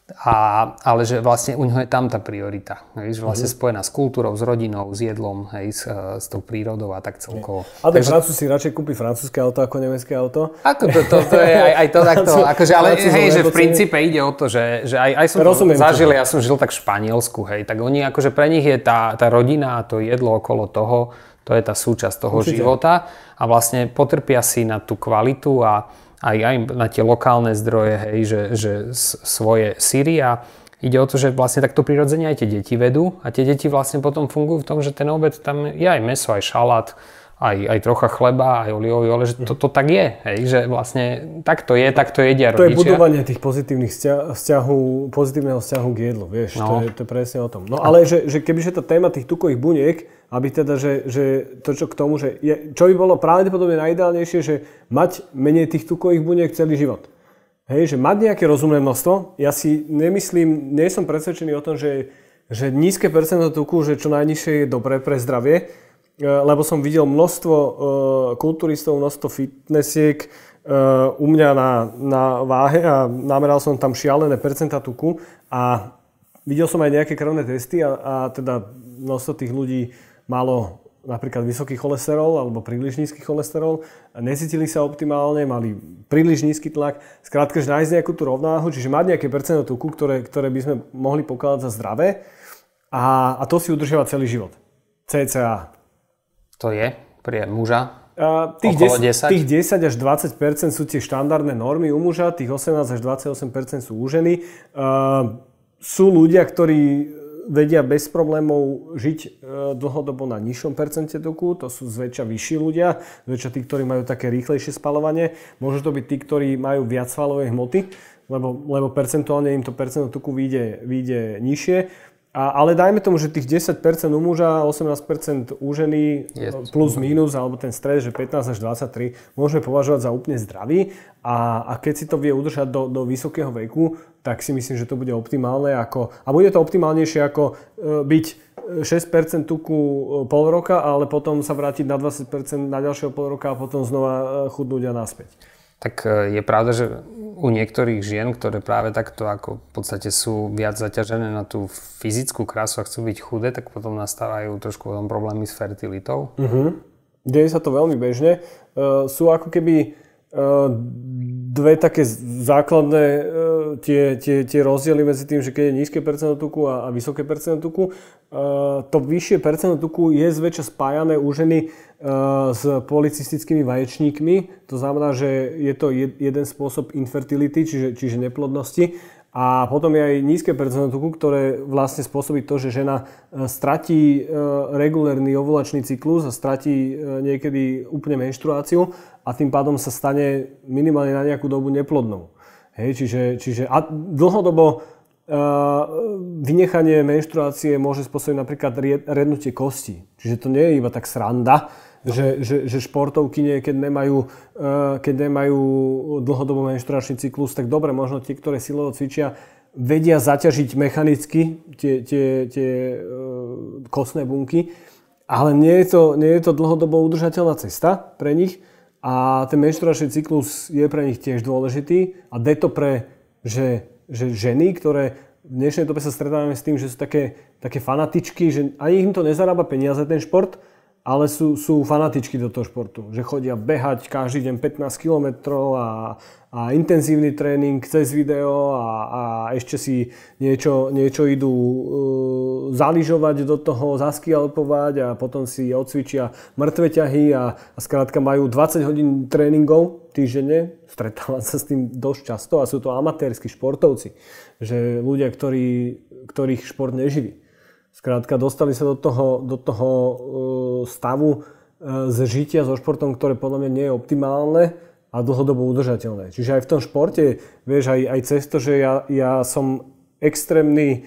A, ale že vlastne u neho je tam tá priorita. Hej, že vlastne mm-hmm. spojená s kultúrou, s rodinou, s jedlom, hej, s, s tou prírodou a tak celkovo. A tak Francúz si radšej kúpi francúzske auto ako nemecké auto? Ako to, to, to je aj, aj to takto. Akože, ale hej, že v princípe ide o to, že, že aj, aj som to zažil, ja som žil tak v Španielsku, hej, tak oni akože pre nich je tá, tá rodina a to jedlo okolo toho, to je tá súčasť toho Určite. života a vlastne potrpia si na tú kvalitu a aj, aj na tie lokálne zdroje, hej, že, že svoje síry a ide o to, že vlastne takto prirodzene aj tie deti vedú a tie deti vlastne potom fungujú v tom, že ten obed tam je aj mäso, aj šalát, aj, aj trocha chleba, aj olivový olej, že to, to tak je, hej, že vlastne tak to je, tak to jedia rodičia. To je budovanie tých pozitívnych vzťahov, pozitívneho vzťahu k jedlu, vieš, no. to, je, to je presne o tom. No ale že, že kebyže tá téma tých tukových buniek, aby teda, že, že to čo k tomu, že je, čo by bolo pravdepodobne najideálnejšie, že mať menej tých tukových buniek celý život. Hej, že mať nejaké rozumné množstvo, ja si nemyslím, nie som presvedčený o tom, že, že nízke percento tuku, že čo najnižšie je dobré pre zdravie, lebo som videl množstvo uh, kulturistov, množstvo fitnessiek uh, u mňa na, na váhe a nameral som tam šialené percentá tuku a videl som aj nejaké krvné testy a, a teda množstvo tých ľudí malo napríklad vysoký cholesterol alebo príliš nízky cholesterol, necítili sa optimálne, mali príliš nízky tlak. Skrátka, že nájsť nejakú tú rovnováhu, čiže mať nejaké percento tuku, ktoré, ktoré by sme mohli pokladať za zdravé a, a to si udržiava celý život. cca. To je pre muža? Uh, tých, desať, tých desať až dvadsať percent sú tie štandardné normy u muža, tých osemnásť až dvadsaťosem percent sú u ženy. Uh, sú ľudia, ktorí vedia bez problémov žiť dlhodobo na nižšom percente tuku, to sú zväčša vyšší ľudia, zväčša tí, ktorí majú také rýchlejšie spaľovanie. Môžu to byť tí, ktorí majú viac svalovej hmoty, lebo, lebo percentuálne im to percento tuku vyjde, vyjde nižšie. A, ale dajme tomu, že tých desať percent u muža, osemnásť percent u ženy, plus minus, alebo ten stres, že pätnásť až dvadsaťtri, môžeme považovať za úplne zdravý. A, a keď si to vie udržať do, do vysokého veku, tak si myslím, že to bude optimálne. Ako, a bude to optimálnejšie ako e, byť šesť percent tuku pol roka, ale potom sa vrátiť na dvadsať percent na ďalšieho pol roka a potom znova chudnúť a naspäť. Tak je pravda, že u niektorých žien, ktoré práve takto ako v podstate sú viac zaťažené na tú fyzickú krásu a chcú byť chudé, tak potom nastávajú trošku problémy s fertilitou. Uh-huh. Deje sa to veľmi bežne. Uh, sú ako keby uh, dve také základné uh, tie, tie, tie rozdiely medzi tým, že keď je nízke percento tuku a, a vysoké percento tuku. Uh, to vyššie percento tuku je zväčša spájané u ženy uh, s polycystickými vaječníkmi. To znamená, že je to jed, jeden spôsob infertility, čiže, čiže neplodnosti. A potom je aj nízke percento tuku, ktoré vlastne spôsobí to, že žena stratí uh, regulérny ovulačný cyklus a stratí uh, niekedy úplne menštruáciu a tým pádom sa stane minimálne na nejakú dobu neplodnou. Hej, čiže, čiže a dlhodobo Uh, vynechanie menštruácie môže spôsobiť napríklad rednutie kostí. Čiže to nie je iba tak sranda, no. že, že, že športovkyne, keď nemajú, uh, keď nemajú dlhodobo menštruačný cyklus, tak dobre, možno tie, ktoré silovo cvičia, vedia zaťažiť mechanicky tie, tie, tie uh, kostné bunky, ale nie je, to, nie je to dlhodobo udržateľná cesta pre nich a ten menštruačný cyklus je pre nich tiež dôležitý a de to pre, že že ženy, ktoré v dnešnej dobe sa stretávame s tým, že sú také, také fanatičky, že ani im to nezarába peniaze ten šport, ale sú, sú fanatičky do toho športu. Že chodia behať každý deň pätnásť kilometrov a, a intenzívny tréning cez video a, a ešte si niečo, niečo idú uh, zaližovať do toho, zaskialpovať a potom si odcvičia mŕtve ťahy a, a skrátka majú dvadsať hodín tréningov týždenne. Stretávam sa s tým dosť často a sú to amatérski športovci. Že ľudia, ktorí, ktorých šport neživí. Skrátka, dostali sa do toho, do toho stavu z žitia so športom, ktoré podľa mňa nie je optimálne a dlhodobo udržateľné. Čiže aj v tom športe, vieš, aj, aj cez to, že ja, ja som extrémny,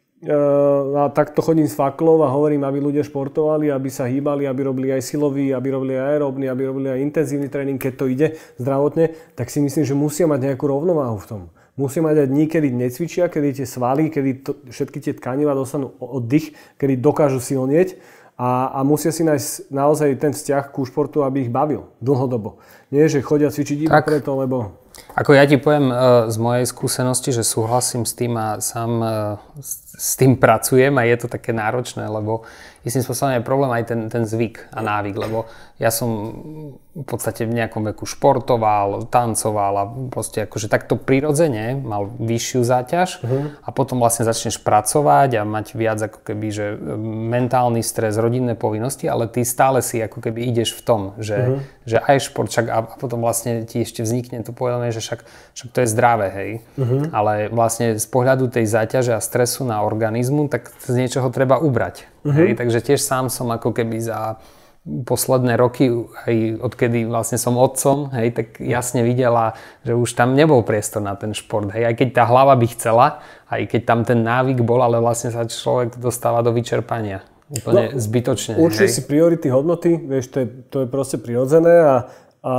a takto chodím s faklov a hovorím, aby ľudia športovali, aby sa hýbali, aby robili aj silový, aby robili aj aerobný, aby robili aj intenzívny tréning, keď to ide zdravotne, tak si myslím, že musia mať nejakú rovnováhu v tom. Musí mať aj dní, kedy necvičia, kedy tie svaly, kedy to, všetky tie tkanivá dostanú oddych, kedy dokážu silnieť a, a musia si nájsť naozaj ten vzťah ku športu, aby ich bavil dlhodobo. Nie, že chodia cvičiť iba preto, lebo... Ako ja ti poviem uh, z mojej skúsenosti, že súhlasím s tým a sám uh, s, s tým pracujem a je to také náročné, lebo istým spôsobom je problém aj ten, ten zvyk a návyk, lebo ja som v podstate v nejakom veku športoval, tancoval a proste akože takto prirodzene mal vyššiu záťaž uh-huh. a potom vlastne začneš pracovať a mať viac ako keby, že mentálny stres, rodinné povinnosti, ale ty stále si ako keby ideš v tom, že, uh-huh. že aj šport, však a potom vlastne ti ešte vznikne to povedomie, že však, však to je zdravé, hej. Uh-huh. Ale vlastne z pohľadu tej záťaže a stresu na organizmu, tak z niečoho treba ubrať. Uh-huh. Hej. Takže tiež sám som ako keby za posledné roky, aj odkedy vlastne som otcom, hej, tak jasne videla, že už tam nebol priestor na ten šport. Hej. Aj keď tá hlava by chcela, aj keď tam ten návyk bol, ale vlastne sa človek dostáva do vyčerpania. Úplne no, zbytočne. Určite si priority, hodnoty, vieš, to je, to je proste prirodzené a, a,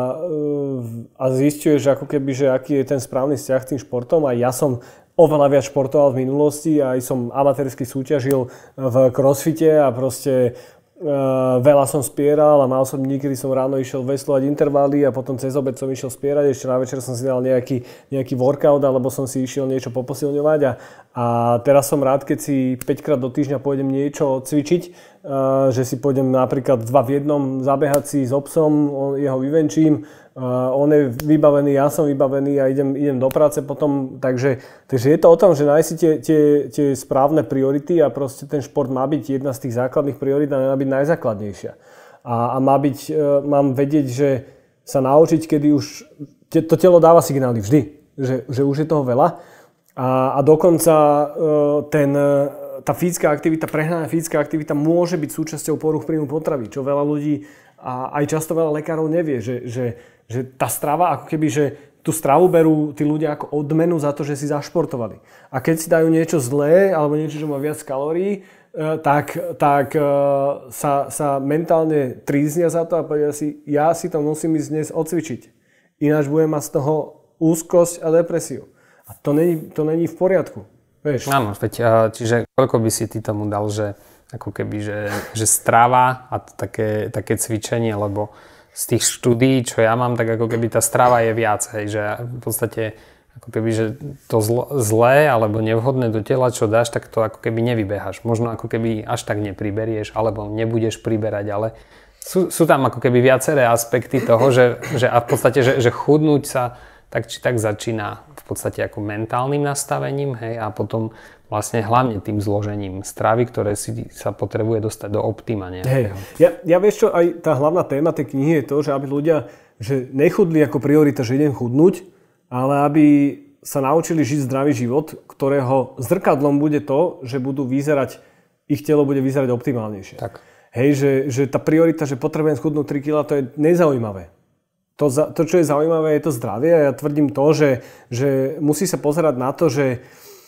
a zisťuješ ako keby, že aký je ten správny vzťah tým športom a ja som oveľa viac športoval v minulosti a aj som amatérsky súťažil v crossfite a proste Uh, veľa som spieral a mal som dní, kedy som ráno išiel veslovať intervaly a potom cez obed som išiel spierať, ešte na večer som si dal nejaký, nejaký workout alebo som si išiel niečo poposilňovať a, a teraz som rád, keď si päť krát do týždňa pôjdem niečo cvičiť, uh, že si pôjdem napríklad dva v jednom zabehať si s obsom, on, jeho vyvenčím, uh, on je vybavený, ja som vybavený a idem, idem do práce potom, takže, takže je to o tom, že nájsť si tie, tie, tie správne priority a proste ten šport má byť jedna z tých základných priorit a má byť najzákladnejšia. A, a má byť, uh, mám vedieť, že sa naučiť, kedy už te, to telo dáva signály vždy, že, že už je toho veľa a, a dokonca uh, ten tá fyzická aktivita, prehnaná fyzická aktivita môže byť súčasťou poruch príjmu potravy, čo veľa ľudí a aj často veľa lekárov nevie, že, že, že tá strava, ako keby, že tú stravu berú tí ľudia ako odmenu za to, že si zašportovali. A keď si dajú niečo zlé, alebo niečo, čo má viac kalórií, tak, tak sa, sa mentálne tríznia za to a povedia si, ja si to musím ísť dnes odcvičiť. Ináč budem mať z toho úzkosť a depresiu. A to není, to není v poriadku. Vieš. Áno, veď, čiže koľko by si ty tomu dal, že ako keby, že, že strava a také, také cvičenie, lebo z tých štúdií, čo ja mám, tak ako keby tá strava je viac, hej, že v podstate ako keby, že to zl- zlé alebo nevhodné do tela, čo dáš, tak to ako keby nevybeháš. Možno ako keby až tak nepriberieš, alebo nebudeš priberať, ale sú, sú tam ako keby viaceré aspekty toho, že, že a v podstate, že, že chudnúť sa tak či tak začína v podstate ako mentálnym nastavením, hej, a potom vlastne hlavne tým zložením stravy, ktoré si sa potrebuje dostať do optima. Hej. Ja, ja vieš čo, aj tá hlavná téma tej knihy je to, že aby ľudia že nechudli ako priorita, že idem chudnúť, ale aby sa naučili žiť zdravý život, ktorého zrkadlom bude to, že budú vyzerať, ich telo bude vyzerať optimálnejšie. Tak. Hej, že, že tá priorita, že potrebujem schudnúť tri kilá, to je nezaujímavé. to, to, čo je zaujímavé, je to zdravie a ja tvrdím to, že, že musí sa pozerať na to, že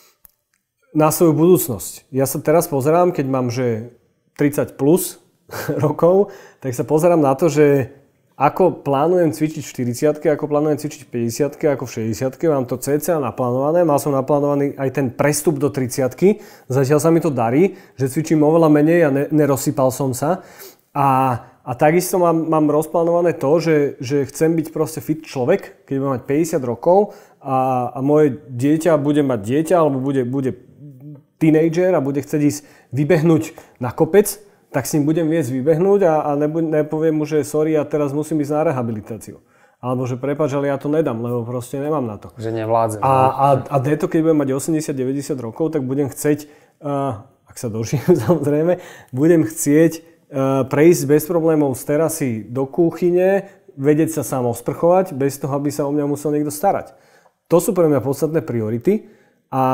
na svoju budúcnosť. Ja sa teraz pozerám, keď mám že tridsať plus rokov, tak sa pozerám na to, že ako plánujem cvičiť v štyridsiatke, ako plánujem cvičiť v päťdesiatke, ako v šesťdesiatke, mám to cca naplánované, mal som naplánovaný aj ten prestup do tridsiatky, zatiaľ sa mi to darí, že cvičím oveľa menej a ne, nerozsypal som sa. A, a takisto mám, mám rozplánované to, že, že chcem byť proste fit človek, keď budem mať päťdesiat rokov a, a moje dieťa bude mať dieťa alebo bude, bude teenager a bude chcieť ísť vybehnúť na kopec, tak s ním budem viesť vybehnúť a, a nebu, nepoviem mu, že sorry, ja teraz musím ísť na rehabilitáciu. Alebo že prepáč, ale ja to nedám, lebo proste nemám na to. Že nevládzem. A, a, a deto, keď budem mať osemdesiat deväťdesiat rokov, tak budem chcieť, uh, ak sa dožijem samozrejme, budem chcieť uh, prejsť bez problémov z terasy do kuchyne, vedieť sa sám osprchovať, bez toho, aby sa o mňa musel niekto starať. To sú pre mňa podstatné priority a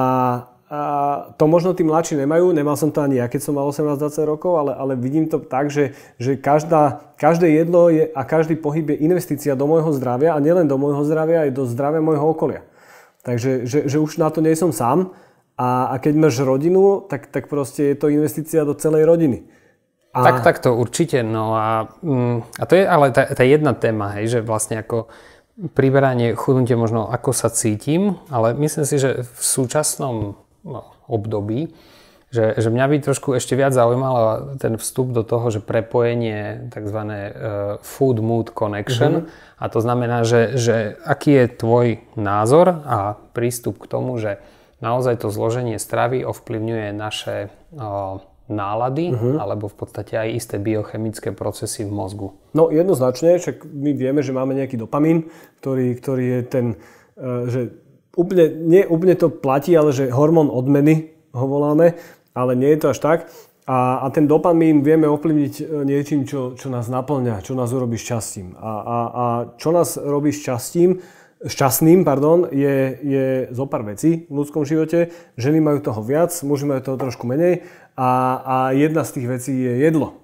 A to možno tí mladší nemajú, nemal som to ani ja, keď som mal osemnásť dvadsať rokov, ale, ale vidím to tak, že, že každá, každé jedlo je, a každý pohyb je investícia do môjho zdravia a nielen do môjho zdravia, aj do zdravia môjho okolia. Takže že, že už na to nie som sám a, a keď máš rodinu, tak, tak proste je to investícia do celej rodiny. A... Tak, tak to určite, no a, a to je ale tá, tá jedna téma, hej, že vlastne ako priberanie, chudnutie možno ako sa cítim, ale myslím si, že v súčasnom no, období, že, že mňa by trošku ešte viac zaujímalo ten vstup do toho, že prepojenie tzv. Uh, food mood connection mm-hmm. a to znamená, že, že aký je tvoj názor a prístup k tomu, že naozaj to zloženie stravy ovplyvňuje naše uh, nálady uh-huh. alebo v podstate aj isté biochemické procesy v mozgu. No jednoznačne, však my vieme, že máme nejaký dopamín, ktorý, ktorý je ten, že úplne, nie úplne to platí, ale že hormón odmeny ho voláme, ale nie je to až tak. A, a ten dopamín vieme ovplyvniť niečím, čo, čo nás naplňa, čo nás urobí šťastím. A, a, a čo nás robí šťastím, šťastným, pardon, je, je zo pár vecí v ľudskom živote. Ženy majú toho viac, muži majú toho trošku menej a, a jedna z tých vecí je jedlo.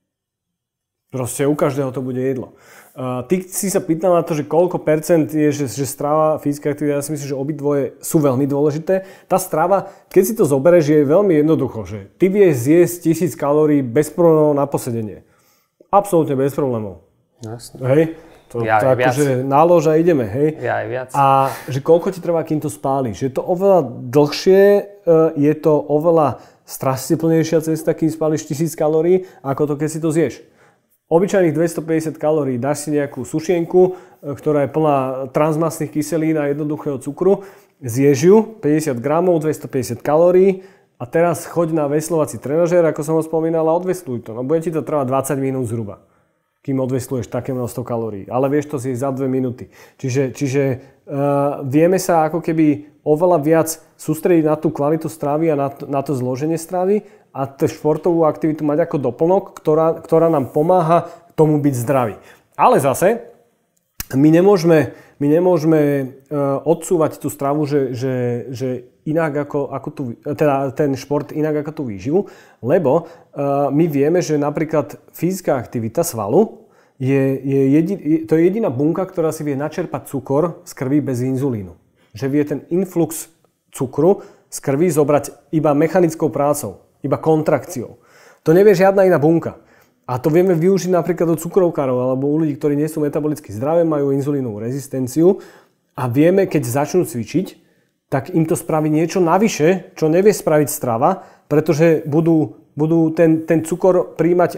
Proste u každého to bude jedlo. Uh, ty si sa pýtal na to, že koľko percent je, že, že strava, fyzická aktivita, ja si myslím, že obidvoje sú veľmi dôležité. Tá strava, keď si to zoberieš, je veľmi jednoducho, že ty vieš zjesť tisíc kalórií bez problémov na posedenie. Absolútne bez problémov. Jasne. Hej? To, ja to akože nálož a ideme, hej? Ja aj viac. A že koľko ti trvá, kým to spáliš? Je to oveľa dlhšie, je to oveľa strastiplnejšia cesta, kým spáliš tisíc kalórií, ako to, keď si to zješ. Obyčajných dvestopäťdesiat kalórií, dáš si nejakú sušienku, ktorá je plná transmastných kyselín a jednoduchého cukru, zješ ju, päťdesiat gramov, dvestopäťdesiat kalórií a teraz choď na veslovací trenažér, ako som ho spomínal, a odvesluj to. No bude ti to trvať dvadsať minút zhruba, kým odvesluješ také množstvo kalórií. Ale vieš to zjesť za dve minúty. Čiže, čiže uh, vieme sa ako keby oveľa viac sústrediť na tú kvalitu stravy a na to, na to zloženie stravy a tú športovú aktivitu mať ako doplnok, ktorá, ktorá nám pomáha tomu byť zdravý. Ale zase my nemôžeme, my nemôžeme uh, odsúvať tú stravu, že, že, že inak ako, ako tú, teda ten šport inak ako tú výživu, lebo uh, my vieme, že napríklad fyzická aktivita svalu je, je, jedi, je, to je jediná bunka, ktorá si vie načerpať cukor z krvi bez inzulínu. Že vie ten influx cukru z krvi zobrať iba mechanickou prácou, iba kontrakciou. To nevie žiadna iná bunka. A to vieme využiť napríklad u cukrovkárov alebo u ľudí, ktorí nie sú metabolicky zdraví, majú inzulínovú rezistenciu a vieme, keď začnú cvičiť, tak im to spraví niečo navyše, čo nevie spraviť strava, pretože budú, budú ten, ten cukor príjmať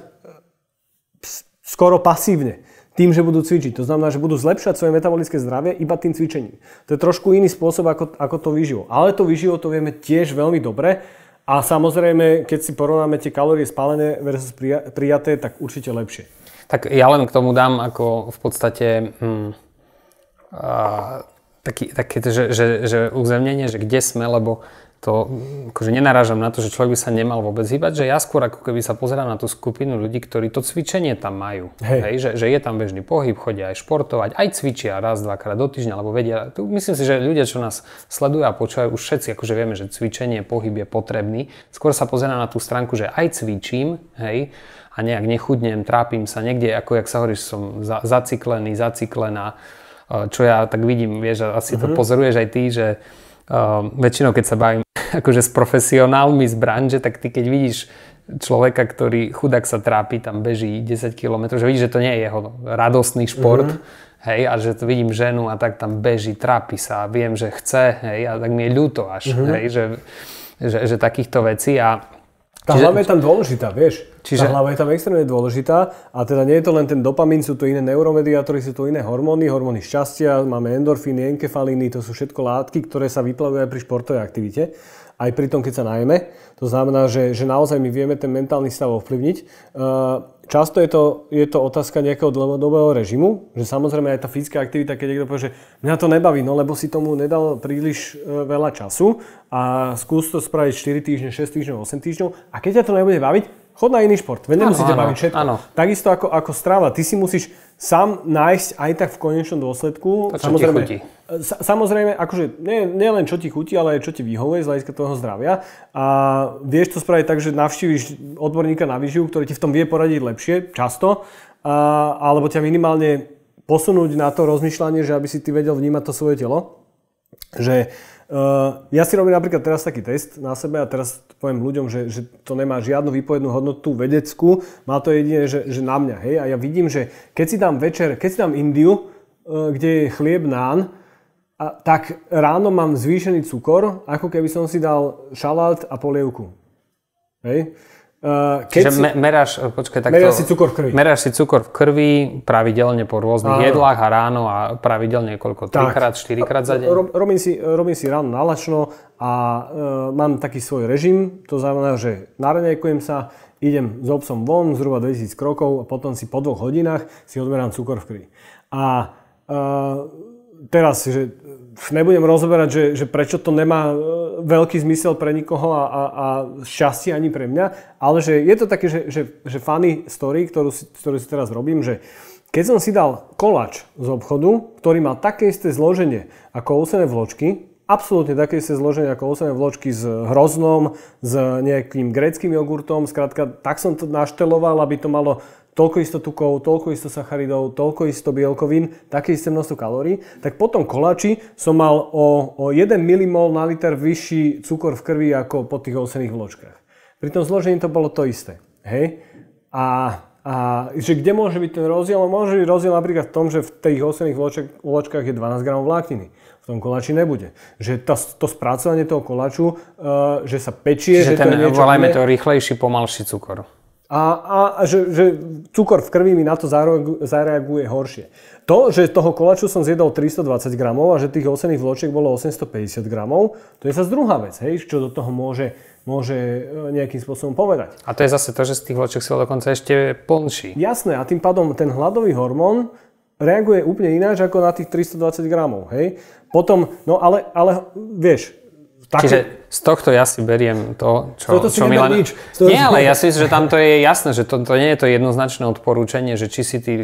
skoro pasívne tým, že budú cvičiť. To znamená, že budú zlepšať svoje metabolické zdravie iba tým cvičením. To je trošku iný spôsob ako, ako to výživo. Ale to výživo to vieme tiež veľmi dobre a samozrejme, keď si porovnáme tie kalórie spálené versus prijaté, tak určite lepšie. Tak ja len k tomu dám ako v podstate hm, a, taký, také, že, že, že uzemnenie, že kde sme, lebo to akože nenarážam na to, že človek by sa nemal vôbec hýbať, že ja skôr ako keby sa pozerám na tú skupinu ľudí, ktorí to cvičenie tam majú. Hej. Hej, že, že je tam bežný pohyb, chodia aj športovať, aj cvičia raz, dvakrát do týždňa, alebo vedia. Tu myslím si, že ľudia, čo nás sledujú a počúvajú, už všetci akože vieme, že cvičenie, pohyb je potrebný. Skôr sa pozerám na tú stránku, že aj cvičím, hej, a nejak nechudnem, trápim sa niekde, ako jak sa hovoríš, som za, zaciklený, zaciklená, čo ja tak vidím, vieš, asi uh-huh. to pozoruješ aj ty, že uh, väčšinou, keď sa bavím akože s profesionálmi z branže, tak ty keď vidíš človeka, ktorý chudák sa trápi, tam beží desať kilometrov, že vidíš, že to nie je jeho radostný šport, uh-huh. hej, a že to vidím ženu a tak tam beží, trápi sa, viem, že chce, hej, a tak mi je ľúto až, uh-huh. hej, že, že, že takýchto vecí a tá čiže, hlava je tam dôležitá, vieš. Čiže, tá hlava je tam extrémne dôležitá a teda nie je to len ten dopamín, sú to iné neuromediátory, sú to iné hormóny, hormóny šťastia, máme endorfíny, enkefalíny, to sú všetko látky, ktoré sa vyplavujú aj pri športovej aktivite, aj pri tom, keď sa najeme. To znamená, že, že naozaj my vieme ten mentálny stav ovplyvniť. Často je to, je to otázka nejakého dlhodobého režimu, že samozrejme aj tá fyzická aktivita, keď niekto povie, že mňa to nebaví, no lebo si tomu nedal príliš veľa času a skús to spraviť štyri týždne, šesť týždňov, osem týždňov a keď ťa to nebude baviť, chod na iný šport, veď nemusíte baviť všetko. Áno. Takisto ako, ako strava, ty si musíš sám nájsť aj tak v konečnom dôsledku. To, čo samozrejme, ti chutí. Samozrejme, akože nie, nie len čo ti chutí, ale aj čo ti vyhovuje z hľadiska tvojho zdravia. A vieš to spraviť tak, že navštíviš odborníka na výživu, ktorý ti v tom vie poradiť lepšie, často, a, alebo ťa minimálne posunúť na to rozmýšľanie, že aby si ty vedel vnímať to svoje telo. Že Uh, ja si robím napríklad teraz taký test na sebe a teraz poviem ľuďom, že, že to nemá žiadnu výpovednú hodnotu vedeckú, má to jedine, že, že na mňa, hej, a ja vidím, že keď si dám večer, keď si dám Indiu, uh, kde je chlieb nán, a, tak ráno mám zvýšený cukor, ako keby som si dal šalát a polievku, hej. Uh, Čiže si, me, meráš, počkaj, takto, meráš si cukor v krvi. Meráš si cukor v krvi pravidelne po rôznych Áno. jedlách a ráno a pravidelne koľko? trikrát, štyrikrát za deň? Rob, robím, si, robím si ráno nalačno a uh, mám taký svoj režim. To znamená, že naraňajkujem sa, idem s obsom von, zhruba dvetisíc krokov a potom si po dvoch hodinách si odmerám cukor v krvi. A uh, teraz, že nebudem rozoberať, že, že prečo to nemá veľký zmysel pre nikoho a, a, a šťastie ani pre mňa, ale že je to také, že, že, že funny story, ktorú si, ktorú si teraz robím, že keď som si dal koláč z obchodu, ktorý mal také isté zloženie ako ovsené vločky, absolútne také isté zloženie ako ovsené vločky s hroznom, s nejakým gréckym jogurtom, skrátka tak som to našteloval, aby to malo toľko isto tukov, toľko isto sacharidov, toľko isto bielkovín, také isté množstvo kalórií, tak po tom koláči som mal o, o jeden milimol na liter vyšší cukor v krvi ako po tých ovsených vločkách. Pri tom zložení to bolo to isté. Hej? A, a že kde môže byť ten rozdiel? Môže byť rozdiel napríklad v tom, že v tých ovsených vločkách je dvanásť gramov vlákniny. V tom koláči nebude. Že to, to spracovanie toho koláču, uh, že sa pečie, Čiže že ten, to je niečo... volajme to rýchlejší, pomalší cukor. A, a, a že, že cukor v krvi mi na to zareaguje, zareaguje horšie. To, že toho koláču som zjedol tristodvadsať gramov a že tých ovsených vločiek bolo osemstopäťdesiat gramov, to je zase druhá vec, hej, čo do toho môže, môže nejakým spôsobom povedať. A to je zase to, že z tých vločiek si dokonca ešte plnší. Jasné, a tým pádom ten hladový hormón reaguje úplne ináč ako na tých tristodvadsať gramov, hej. Potom, no ale, ale vieš, také... Čiže z tohto ja si beriem to, čo, to čo mi len... Nič. Nie, ale ja si myslím, že tam to je jasné, že to, to nie je to jednoznačné odporúčanie, že či si tí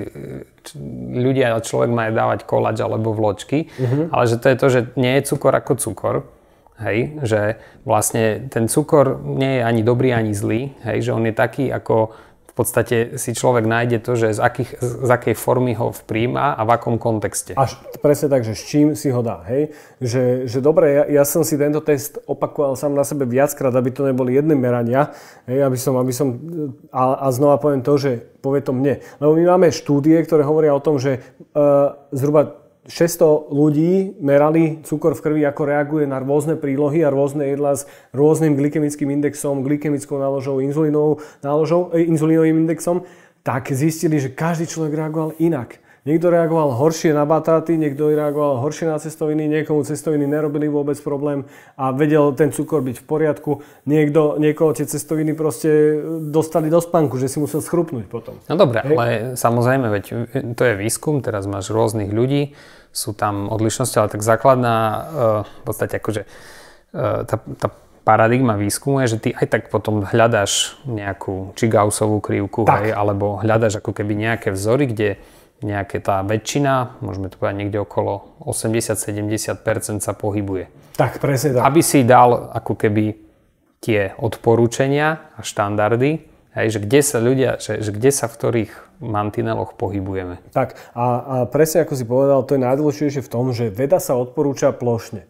ľudia, človek má dávať koláč alebo vločky, uh-huh. ale že to je to, že nie je cukor ako cukor, hej, že vlastne ten cukor nie je ani dobrý, ani zlý, hej, že on je taký, ako v podstate si človek nájde to, že z, akých, z akej formy ho vpríjma a v akom kontexte. Až presne tak, že s čím si ho dá, hej? Že, že dobre, ja, ja som si tento test opakoval sám na sebe viackrát, aby to neboli jedné merania, hej? Aby som, aby som a, a znova poviem to, že povie to mne. Lebo my máme štúdie, ktoré hovoria o tom, že uh, zhruba šesťsto ľudí merali cukor v krvi, ako reaguje na rôzne prílohy a rôzne jedlá s rôznym glykemickým indexom, glykemickou náložou, inzulínovou náložou, eh, inzulínovým indexom, tak zistili, že každý človek reagoval inak. Niekto reagoval horšie na batáty, niekto reagoval horšie na cestoviny, niekomu cestoviny nerobili vôbec problém a vedel ten cukor byť v poriadku. Niekto, niekoho tie cestoviny proste dostali do spánku, že si musel schrupnúť potom. No dobre, Hej. ale samozrejme, veď to je výskum, teraz máš rôznych ľudí, sú tam odlišnosti, ale tak základná, v podstate akože tá, tá paradigma výskumu je, že ty aj tak potom hľadáš nejakú či Gaussovú krivku, hej, alebo hľadáš ako keby nejaké vzory, kde nejaké tá väčšina, môžeme to povedať niekde okolo osemdesiat až sedemdesiat percent sa pohybuje. Tak, presne tak. Aby si dal ako keby tie odporúčania a štandardy, hej, že kde sa ľudia, že, že kde sa v ktorých mantineloch pohybujeme. Tak a, a presne ako si povedal, to je najdôležitejšie v tom, že veda sa odporúča plošne.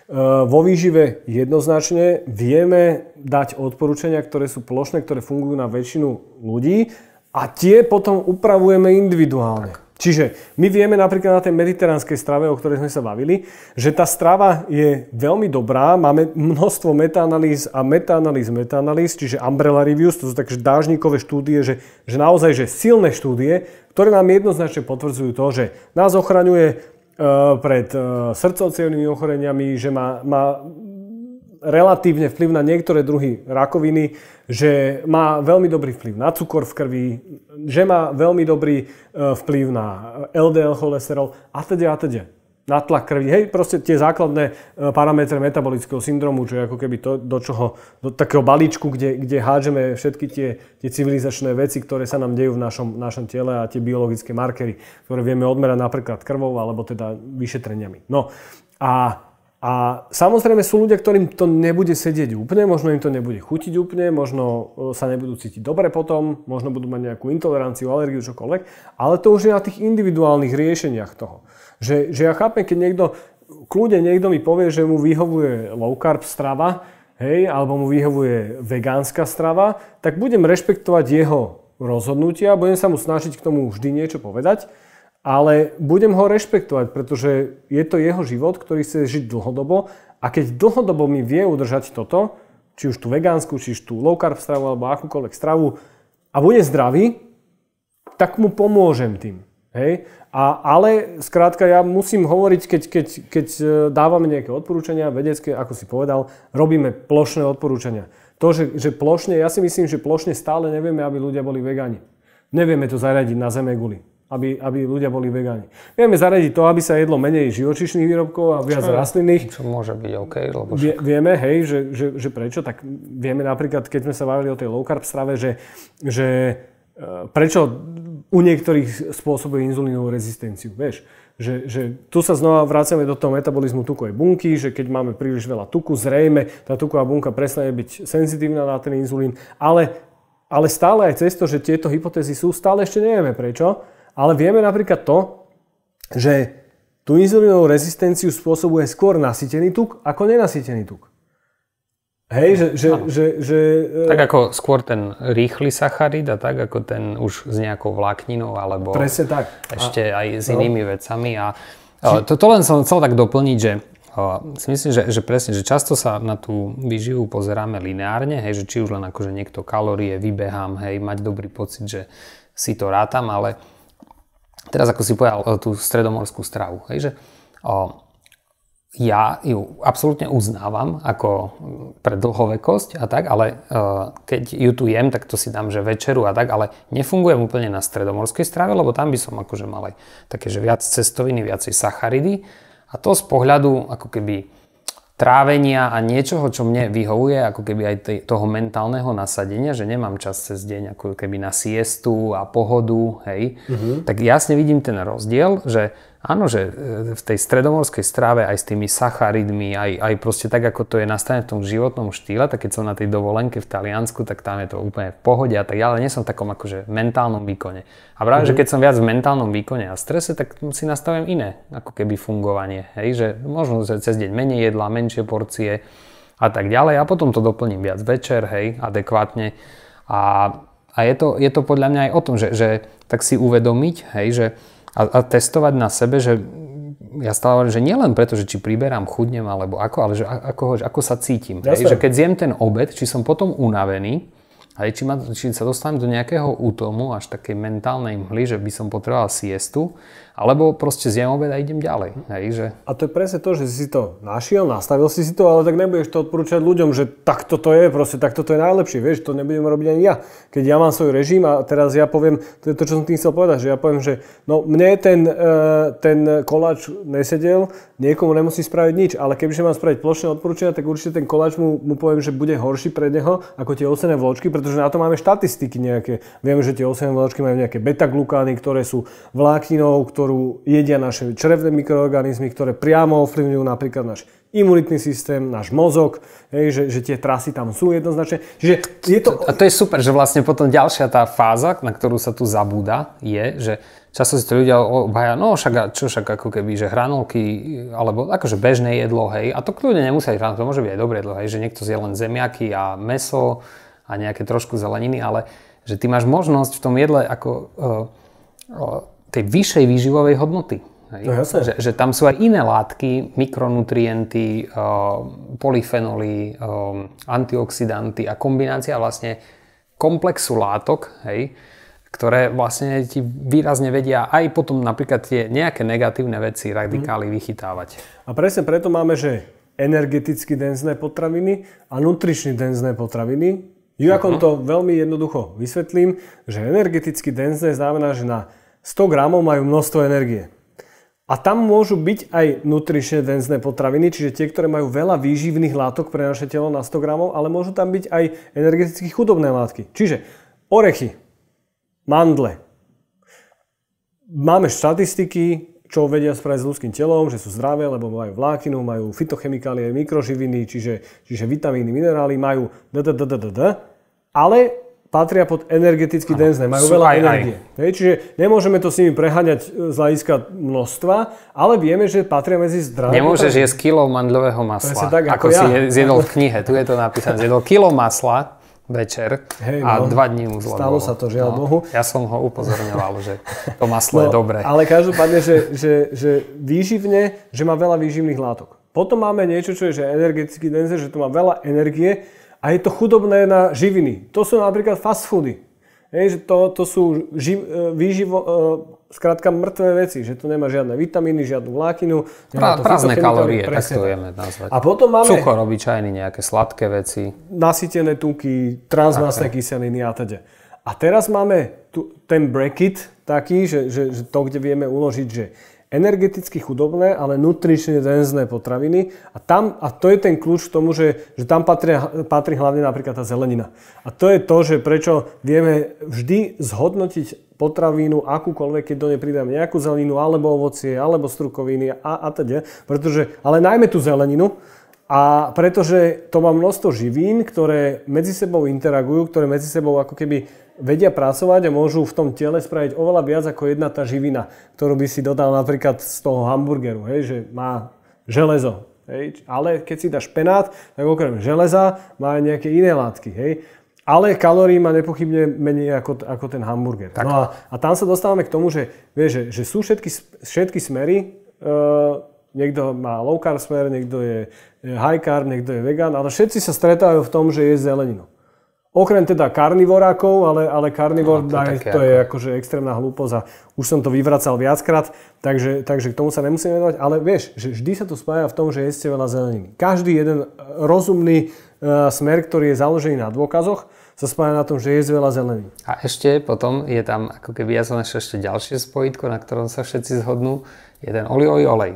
Vo výžive jednoznačne vieme dať odporúčania, ktoré sú plošné, ktoré fungujú na väčšinu ľudí a tie potom upravujeme individuálne. Tak. Čiže my vieme napríklad na tej mediteránskej strave, o ktorej sme sa bavili, že tá strava je veľmi dobrá, máme množstvo metaanalýz a metaanalýz, metaanalýz, čiže umbrella reviews, to sú také dážnikové štúdie, že, že naozaj že silné štúdie, ktoré nám jednoznačne potvrdzujú to, že nás ochraňuje uh, pred uh, srdcovo-cievnymi ochoreniami, že má, má relatívne vplyv na niektoré druhy rakoviny, že má veľmi dobrý vplyv na cukor v krvi, že má veľmi dobrý vplyv na el dé el cholesterol a teda a teda. Na tlak krvi, hej, proste tie základné parametre metabolického syndromu, čo je ako keby to, do čoho, do takého balíčku, kde, kde hádžeme všetky tie, tie civilizačné veci, ktoré sa nám dejú v našom, našom tele a tie biologické markery, ktoré vieme odmerať napríklad krvou alebo teda vyšetreniami. No a A samozrejme sú ľudia, ktorým to nebude sedieť úplne, možno im to nebude chutiť úplne, možno sa nebudú cítiť dobre potom, možno budú mať nejakú intoleranciu, alergiu, čokoľvek, ale to už je na tých individuálnych riešeniach toho. Že, že ja chápem, keď niekto, kľudne niekto mi povie, že mu vyhovuje low carb strava, hej, alebo mu vyhovuje vegánska strava, tak budem rešpektovať jeho rozhodnutia, budem sa mu snažiť k tomu vždy niečo povedať, ale budem ho rešpektovať, pretože je to jeho život, ktorý chce žiť dlhodobo a keď dlhodobo mi vie udržať toto, či už tú vegánsku, či už tú low carb stravu alebo akúkoľvek stravu a bude zdravý, tak mu pomôžem tým. Hej? A, ale skrátka ja musím hovoriť, keď, keď, keď dávame nejaké odporúčania vedecké, ako si povedal, robíme plošné odporúčania. To, že, že plošne, ja si myslím, že plošne stále nevieme, aby ľudia boli vegáni. Nevieme to zariadiť na zemeguli. Aby, aby ľudia boli vegáni. Vieme zaradiť to, aby sa jedlo menej živočíšnych výrobkov a viac čo, rastlinných. Čo môže byť OK, lebo Vie, vieme, hej, že, že, že prečo, tak vieme napríklad, keď sme sa bavili o tej low carb strave, že, že prečo u niektorých spôsobuje inzulínovú rezistenciu, vieš. Že, že tu sa znova vracame do toho metabolizmu tukovej bunky, že keď máme príliš veľa tuku, zrejme tá tuková bunka prestane byť senzitívna na ten inzulín, ale, ale stále aj cez to, že tieto hypotézy sú, stále ešte nevieme prečo. Ale vieme napríklad to, že tú inzulínovú rezistenciu spôsobuje skôr nasýtený tuk ako nenasýtený tuk. Hej, že... že, že, že tak ako skôr ten rýchly sacharid a tak ako ten už s nejakou vlákninou alebo presne tak. Ešte a, aj s inými no. vecami. A, či... to, to len som chcel tak doplniť, že si myslím, že, že presne, že často sa na tú výživu pozeráme lineárne, hej, že či už len akože niekto kalórie vybehám, hej, mať dobrý pocit, že si to rátam, ale teraz, ako si povedal, tú stredomorskú stravu, hej, že o, ja ju absolútne uznávam ako pre dlhovekosť a tak, ale o, keď ju tu jem, tak to si dám, že večeru a tak, ale nefungujem úplne na stredomorskej strave, lebo tam by som akože mal aj také, že viac cestoviny, viacej sacharidy a to z pohľadu ako keby trávenia a niečoho, čo mne vyhovuje, ako keby aj tej, toho mentálneho nasadenia, že nemám čas cez deň ako keby na siestu a pohodu, hej, uh-huh. tak jasne vidím ten rozdiel, že áno, že v tej stredomorskej strave aj s tými sacharidmi, aj, aj proste tak, ako to je nastavené v tom životnom štýle, tak keď som na tej dovolenke v Taliansku, tak tam je to úplne v pohode a tak ďalej, nie som v takom akože mentálnom výkone. A práve, mm-hmm. že keď som viac v mentálnom výkone a strese, tak si nastavujem iné ako keby fungovanie, hej, že možno cez deň menej jedla, menšie porcie a tak ďalej a potom to doplním viac večer, hej, adekvátne a, a je, to, je to podľa mňa aj o tom, že, že tak si uvedomiť, hej, že A, a testovať na sebe, že ja stále hovorím, že nielen preto, že či priberám, chudnem alebo ako, ale že ako, ako sa cítim. Hej? Že keď zjem ten obed, či som potom unavený Hej, či, ma, či sa dostanem do nejakého útomu, až takej mentálnej mhly, že by som potreboval siestu, alebo proste zjem obed a idem ďalej. Hej, že... A to je presne to, že si to našiel, nastavil si si to, ale tak nebudeš to odporúčať ľuďom, že takto to je, proste takto to je najlepšie, vieš, to nebudem robiť ani ja. Keď ja mám svoj režim a teraz ja poviem, to je to, čo som tým chcel povedať, že ja poviem, že no mne ten, ten koláč nesedel, niekomu nemusí spraviť nič, ale kebyže mám spraviť plošné odporúčania, tak určite ten koláč mu, mu poviem, že bude horší pre neho ako tie ovsené vločky, pretože na to máme štatistiky nejaké. Vieme, že tie ovsené vločky majú nejaké beta-glukány, ktoré sú vlákninou, ktorú jedia naše črevné mikroorganizmy, ktoré priamo ovplyvňujú napríklad náš imunitný systém, náš mozog, hej, že, že tie trasy tam sú jednoznačne. Čiže je to... A to je super, že vlastne potom ďalšia tá fáza, na ktorú sa tu zabúda, je, že často si to ľudia obhaja, no však, čo však ako keby, že hranolky, alebo akože bežné jedlo, hej, a to kľudne nemusia byť hranolky, to môže byť aj dobré jedlo, hej, že niekto zje len zemiaky a mäso a nejaké trošku zeleniny, ale že ty máš možnosť v tom jedle ako uh, uh, tej vyššej výživovej hodnoty. Hej? No, že, že tam sú aj iné látky, mikronutrienty, uh, polyfenoly, um, antioxidanty a kombinácia vlastne komplexu látok, hej, ktoré vlastne ti výrazne vedia aj potom napríklad tie nejaké negatívne veci, radikály vychytávať. A presne preto máme, že energeticky denzné potraviny a nutrične denzné potraviny. Ja uh-huh. to veľmi jednoducho vysvetlím, že energeticky denzné znamená, že na sto gramov majú množstvo energie. A tam môžu byť aj nutrične denzné potraviny, čiže tie, ktoré majú veľa výživných látok pre naše telo na sto gramov, ale môžu tam byť aj energeticky chudobné látky. Čiže orechy, mandle. Máme štatistiky, čo vedia spraviť s ľudským telom, že sú zdravé, lebo majú vlákninu, majú fytochemikálie, mikroživiny, čiže, čiže vitamíny, minerály, majú dddddd, ale patria pod energeticky denzné, majú veľa aj, energie. Aj. Čiže nemôžeme to s nimi preháňať z hľadiska množstva, ale vieme, že patria medzi zdravé. Nemôžeš jesť kilo mandľového masla, tak, ako, ako ja. si zjedol v knihe. Tu je to napísané. Zjedol kilo masla večer Hej, no. a dva dní mu zlo Stalo sa to, žiaľ no, Bohu. Ja som ho upozorňoval, že to maslo no, je dobré. Ale každopádne, že, že, že výživne, že má veľa výživných látok. Potom máme niečo, čo je že energeticky denzné, že to má veľa energie, a je to chudobné na živiny. To sú napríklad fast foody. Hej, že to, to sú živ, výživo, uh, skrátka mŕtve veci, že tu nemá žiadne vitamíny, žiadnu vlákninu. Pra, prázdne kalórie, tak to vieme nazvať. A potom máme cukor obyčajný, nejaké sladké veci. Nasýtené tuky, transmastné okay. kyseliny a teda. A teraz máme tu, ten bracket taký, že, že, že to, kde vieme uložiť, že energeticky chudobné, ale nutrične denzné potraviny. A, tam, a to je ten kľúč k tomu, že, že tam patrí, patrí hlavne napríklad tá zelenina. A to je to, že prečo vieme vždy zhodnotiť potravínu akúkoľvek, keď do nej pridáme nejakú zeleninu, alebo ovocie, alebo strukoviny a, a teda. Pretože, ale najmä tú zeleninu. A pretože to má množstvo živín, ktoré medzi sebou interagujú, ktoré medzi sebou ako keby vedia pracovať a môžu v tom tele spraviť oveľa viac ako jedna tá živina, ktorú by si dodal napríklad z toho hamburgeru, hej, že má železo. Hej. Ale keď si dá špenát, tak okrem železa má aj nejaké iné látky. Hej. Ale kalórií má nepochybne menej ako, ako ten hamburger. Tak. No a, a tam sa dostávame k tomu, že, vieš, že, že sú všetky, všetky smery, e, niekto má low carb smer, niekto je high carb, niekto je vegan, ale všetci sa stretávajú v tom, že je zeleninu. Okrem teda karnivorákov, ale, ale karnivor no, to, to je ako... akože extrémna hlúposť a už som to vyvracal viackrát, takže, takže k tomu sa nemusíme venovať. Ale vieš, že vždy sa to spája v tom, že jeste veľa zeleniny. Každý jeden rozumný uh, smer, ktorý je založený na dôkazoch, sa spája na tom, že je veľa zeleniny. A ešte potom je tam, ako keby ja som našiel ešte ďalšie spojitko, na ktorom sa všetci zhodnú, je ten olivový olej.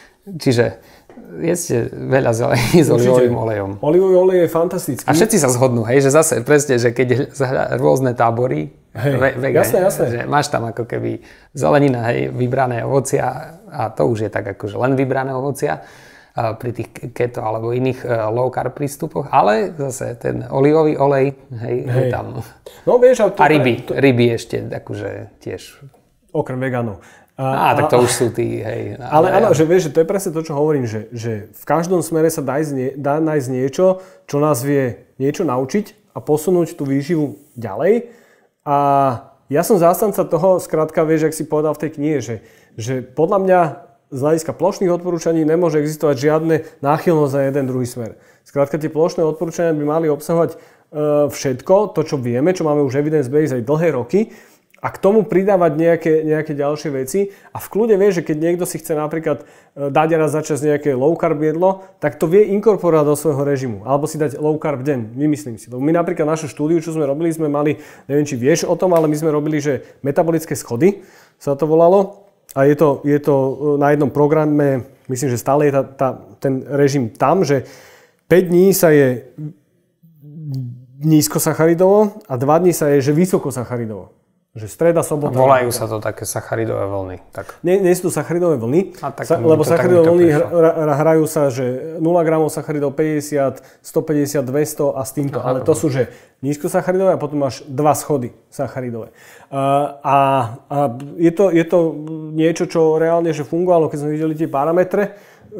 Čiže jeste veľa zeleniny s olivovým olejom. Olivový olej je fantastický. A všetci sa zhodnú, hej, že zase presne, že keď rôzne tábory, hej, ve, vegan, jasné, jasné. že máš tam ako keby zelenina, hej, vybrané ovocia a to už je tak akože len vybrané ovocia pri tých keto alebo iných low carb prístupoch, ale zase ten olivový olej, hej, hej. je tam. No, vieš, a, a ryby, to... ryby ešte akože tiež. Okrem vegánov. Á, tak to už sú tí, hej. Ale áno, že vieš, že to je presne to, čo hovorím, že, že v každom smere sa dá, nie, dá nájsť niečo, čo nás vie niečo naučiť a posunúť tú výživu ďalej. A ja som zástanca toho, skrátka, vieš, ak si povedal v tej knihe, že, že podľa mňa z hľadiska plošných odporúčaní nemôže existovať žiadne náchylnosť na jeden druhý smer. Skrátka, tie plošné odporúčania by mali obsahovať všetko, to, čo vieme, čo máme už evidence-based aj dlhé roky, a k tomu pridávať nejaké, nejaké ďalšie veci. A v kľude vie, že keď niekto si chce napríklad dať raz za čas nejaké low carb jedlo, tak to vie inkorporovať do svojho režimu. Alebo si dať low carb deň, vymyslím si. My napríklad našu štúdiu, čo sme robili, sme mali, neviem, či vieš o tom, ale my sme robili, že metabolické schody sa to volalo. A je to, je to na jednom programe, myslím, že stále je tá, tá, ten režim tam, že päť dní sa je nízkosacharidovo a dva dní sa je, že vysokosacharidovo. Že streda, sobota... Volajú sa to také sacharidové vlny. Tak. Nie, nie sú to sacharidové vlny, a tak, sa, lebo sacharidové vlny hra, hrajú sa, že nula gramov sacharidov, päťdesiat, stopäťdesiat, dvesto a s týmto. Aha, ale to sú, že nízkosacharidové a potom máš dva schody sacharidové. Uh, a a je, to, je to niečo, čo reálne že fungovalo, keď sme videli tie parametre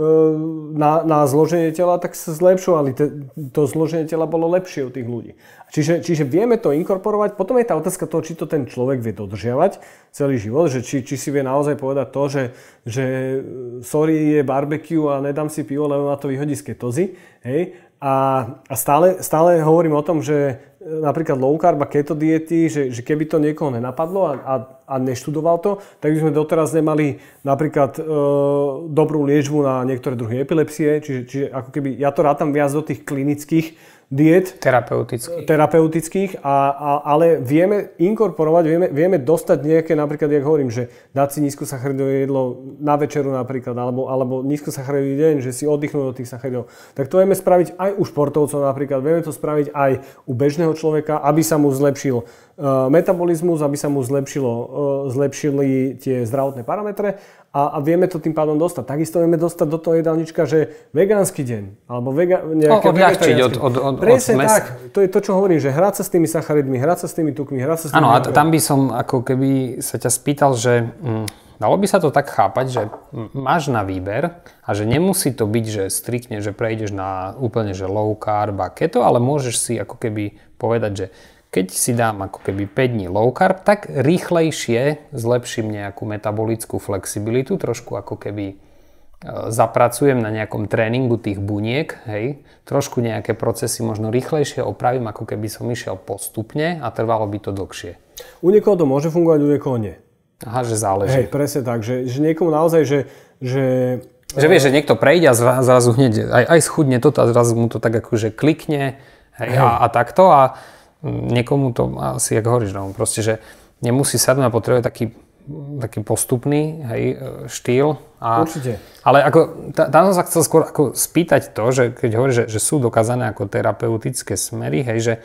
na, na zloženie tela, tak sa zlepšovali. To zloženie tela bolo lepšie u tých ľudí. Čiže, čiže vieme to inkorporovať. Potom je tá otázka toho, či to ten človek vie dodržiavať celý život, že či, či si vie naozaj povedať to, že, že sorry, je barbecue a nedám si pivo, lebo ma to vyhodí z ketózy. Hej? A, a stále, stále hovorím o tom, že napríklad low carb a keto diety, že, že keby to niekoho nenapadlo a, a, a neštudoval to, tak by sme doteraz nemali napríklad e, dobrú liečbu na niektoré druhy epilepsie. Čiže, čiže ako keby, ja to rátam viac do tých klinických diet. Terapeutických. Terapeutických, a, a, ale vieme inkorporovať, vieme, vieme dostať nejaké, napríklad, jak hovorím, že dať si nízkosacharidové jedlo na večeru napríklad, alebo, alebo nízkosacharidový deň, že si oddychnú do tých sacharidov. Tak to vieme spraviť aj u športovcov napríklad, vieme to spraviť aj u bežného človeka, aby sa mu zlepšil uh, metabolizmus, aby sa mu zlepšilo, uh, zlepšili tie zdravotné parametre a, a vieme to tým pádom dostať. Takisto vieme dostať do toho jedálnička, že vegánsky deň, alebo vega, nejaké no, odľahčiť od, od, od, presne od tak, to je to, čo hovorím, že hrať sa s tými sacharidmi, hrať sa s tými tukmi, hrať sa s tými... Áno, a tam by som ako keby sa ťa spýtal, že hm, dalo by sa to tak chápať, že máš na výber a že nemusí to byť, že striktne, že prejdeš na úplne že low carb a keto, ale môžeš si ako keby povedať, že keď si dám ako keby päť dní low carb, tak rýchlejšie zlepším nejakú metabolickú flexibilitu, trošku ako keby zapracujem na nejakom tréningu tých buniek, hej, trošku nejaké procesy možno rýchlejšie opravím, ako keby som išiel postupne a trvalo by to dlhšie. U niekoho to môže fungovať, u niekoho nie. Aha, že záleží. Hej, presne tak, že, že niekomu naozaj, že... Že, že vieš, že niekto prejde a zrazu hneď aj, aj schudne toto a zrazu mu to tak akože klikne, hej, hej. A, a takto a niekomu to asi, jak hovoríš, no, proste, že nemusí sadnúť a potrebuje taký, taký postupný, hej, štýl. A, určite. Ale ako, tam som sa chcel skôr ako spýtať to, že keď hovoríš, že, že sú dokázané ako terapeutické smery, hej, že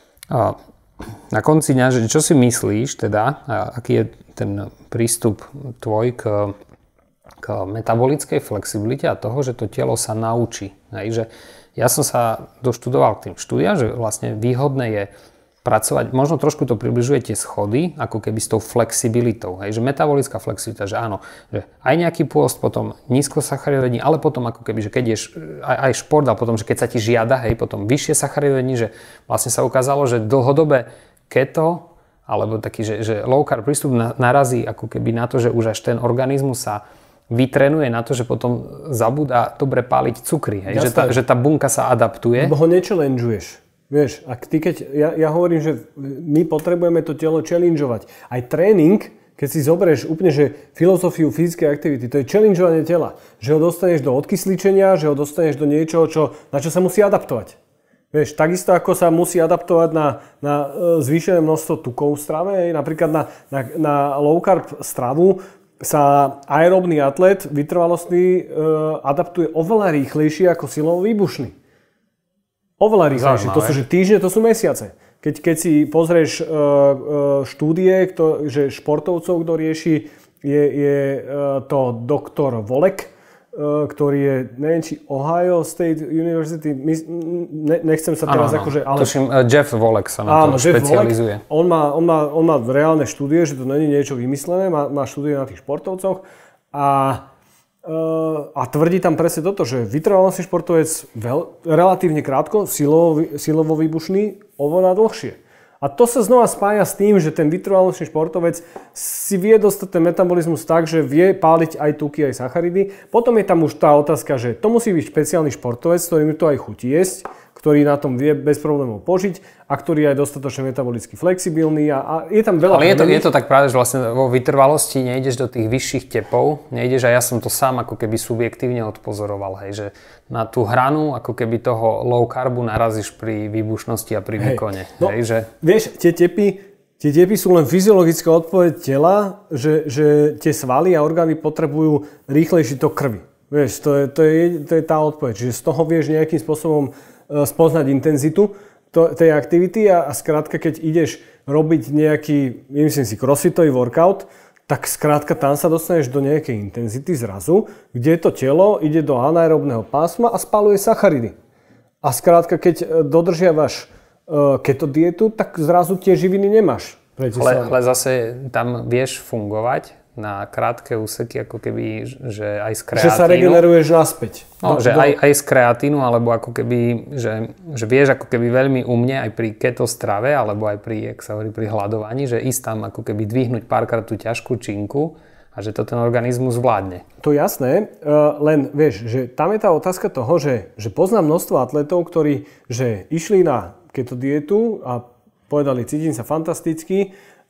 a, na konci dňa, že čo si myslíš teda, a aký je ten prístup tvoj k, k metabolickej flexibilite a toho, že to telo sa naučí, hej, že ja som sa doštudoval k tým štúdiám, že vlastne výhodné je pracovať, možno trošku to približuje tie schody, ako keby s tou flexibilitou, hej, že metabolická flexibilita, že áno, že aj nejaký pôst, potom nízkosacharidové dni, ale potom ako keby, že keď ješ aj, aj šport a potom, že keď sa ti žiada, hej, potom vyššie sacharidové dni, že vlastne sa ukázalo, že dlhodobé keto, alebo taký, že, že low carb prístup narazí ako keby na to, že už až ten organizmus sa vytrenuje na to, že potom zabúda dobre páliť cukry, hej? Že, tá, že tá bunka sa adaptuje. Lebo ho nechallengeuješ. Vieš, ak ty keď, ja, ja hovorím, že my potrebujeme to telo challengeovať. Aj tréning, keď si zoberieš úplne, že filozofiu fyzickej aktivity, to je challengeovanie tela. Že ho dostaneš do odkysličenia, že ho dostaneš do niečoho, čo, na čo sa musí adaptovať. Vieš, takisto ako sa musí adaptovať na, na zvýšené množstvo tukov v strave, napríklad na, na, na low carb stravu, sa aerobný atlet vytrvalostný e, adaptuje oveľa rýchlejšie ako silovo výbušný. Oveľa rýchlejšie. To sú že týždne, to sú mesiace. Keď, keď si pozrieš e, e, štúdie, kto, že športovcov, kto rieši, je, je e, to doktor Volek, e, ktorý je, neviem či Ohio State University, my, ne, nechcem sa teraz ano, akože... Ale... Tuším, Jeff Volek sa na áno, to špecializuje. Volek, on, má, on, má, on má reálne štúdie, že to není niečo vymyslené, má, má štúdie na tých športovcoch a, e, a tvrdí tam presne toto, že vytrvalostný športovec veľ, relatívne krátko, silovo, silovo výbušný, oveľa dlhšie. A A to sa znova spája s tým, že ten vytrvalostný športovec si vie dostať ten metabolizmus tak, že vie páliť aj tuky, aj sacharidy. Potom je tam už tá otázka, že to musí byť špeciálny športovec, ktorý mi to aj chutí jesť, ktorý na tom vie bez problémov požiť a ktorý je aj dostatočne metabolicky flexibilný a, a je tam veľa... Ale je to, je to tak práve, že vlastne vo vytrvalosti nejdeš do tých vyšších tepov, nejdeš, a ja som to sám ako keby subjektívne odpozoroval, hej, že na tú hranu ako keby toho low carbu narazíš pri výbušnosti a pri výkone. Hej. No, hej, že... Vieš, tie tepy, tie tepy sú len fyziologická odpoveď tela, že, že tie svaly a orgány potrebujú rýchlejší tok krvi. Vieš, to je, to je, to je tá odpoveď, že z toho vieš nejakým spôsobom spoznať intenzitu tej aktivity a, a skrátka, keď ideš robiť nejaký, nemyslím si, crossfitový workout, tak skrátka tam sa dostaneš do nejakej intenzity zrazu, kde to telo ide do anaerobného pásma a spaluje sacharidy. A skrátka, keď dodržiavaš uh, keto dietu, tak zrazu tie živiny nemáš. Ale, ale zase tam vieš fungovať na krátke úseky, ako keby, že aj z kreatínu. Že sa regeneruješ naspäť. No, do, že do... Aj, aj z kreatínu, alebo ako keby, že, že vieš ako keby veľmi umne aj pri keto strave, alebo aj pri, jak sa hovorí, pri hľadovaní, že ísť tam ako keby dvihnúť párkrát tú ťažkú činku a že to ten organizmus zvládne. To jasné, len vieš, že tam je tá otázka toho, že, že poznám množstvo atletov, ktorí že išli na keto dietu a povedali, cítim sa fantasticky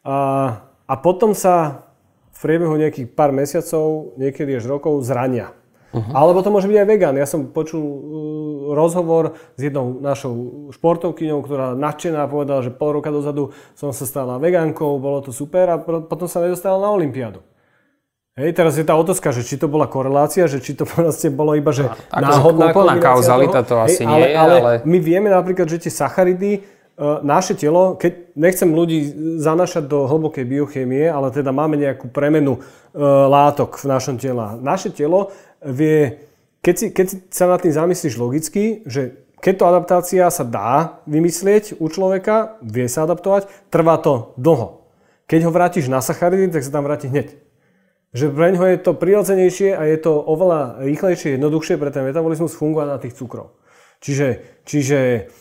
a, a potom sa v priebehu nejakých pár mesiacov, niekedy až rokov zrania. Uh-huh. Alebo to môže byť aj vegán. Ja som počul uh, rozhovor s jednou našou športovkyňou, ktorá nadšená povedala, že pol roka dozadu som sa stala vegánkou, bolo to super a potom sa nedostala na olympiádu. Hej, teraz je tá otázka, že či to bola korelácia, že či to vlastne bolo iba, že a, náhodná kombinácia kauzalita to asi hej, nie ale, je, ale... ale... my vieme napríklad, že tie sacharidy naše telo, keď nechcem ľudí zanašať do hlbokej biochémie, ale teda máme nejakú premenu e, látok v našom tele. Naše telo vie, keď, si, keď sa nad tým zamyslíš logicky, že keto adaptácia sa dá vymyslieť u človeka, vie sa adaptovať, trvá to dlho. Keď ho vrátiš na sacharidy, tak sa tam vráti hneď. Že pre ňoho je to prirodzenejšie a je to oveľa rýchlejšie, jednoduchšie pre ten metabolizmus fungovať na tých cukrov. Čiže, čiže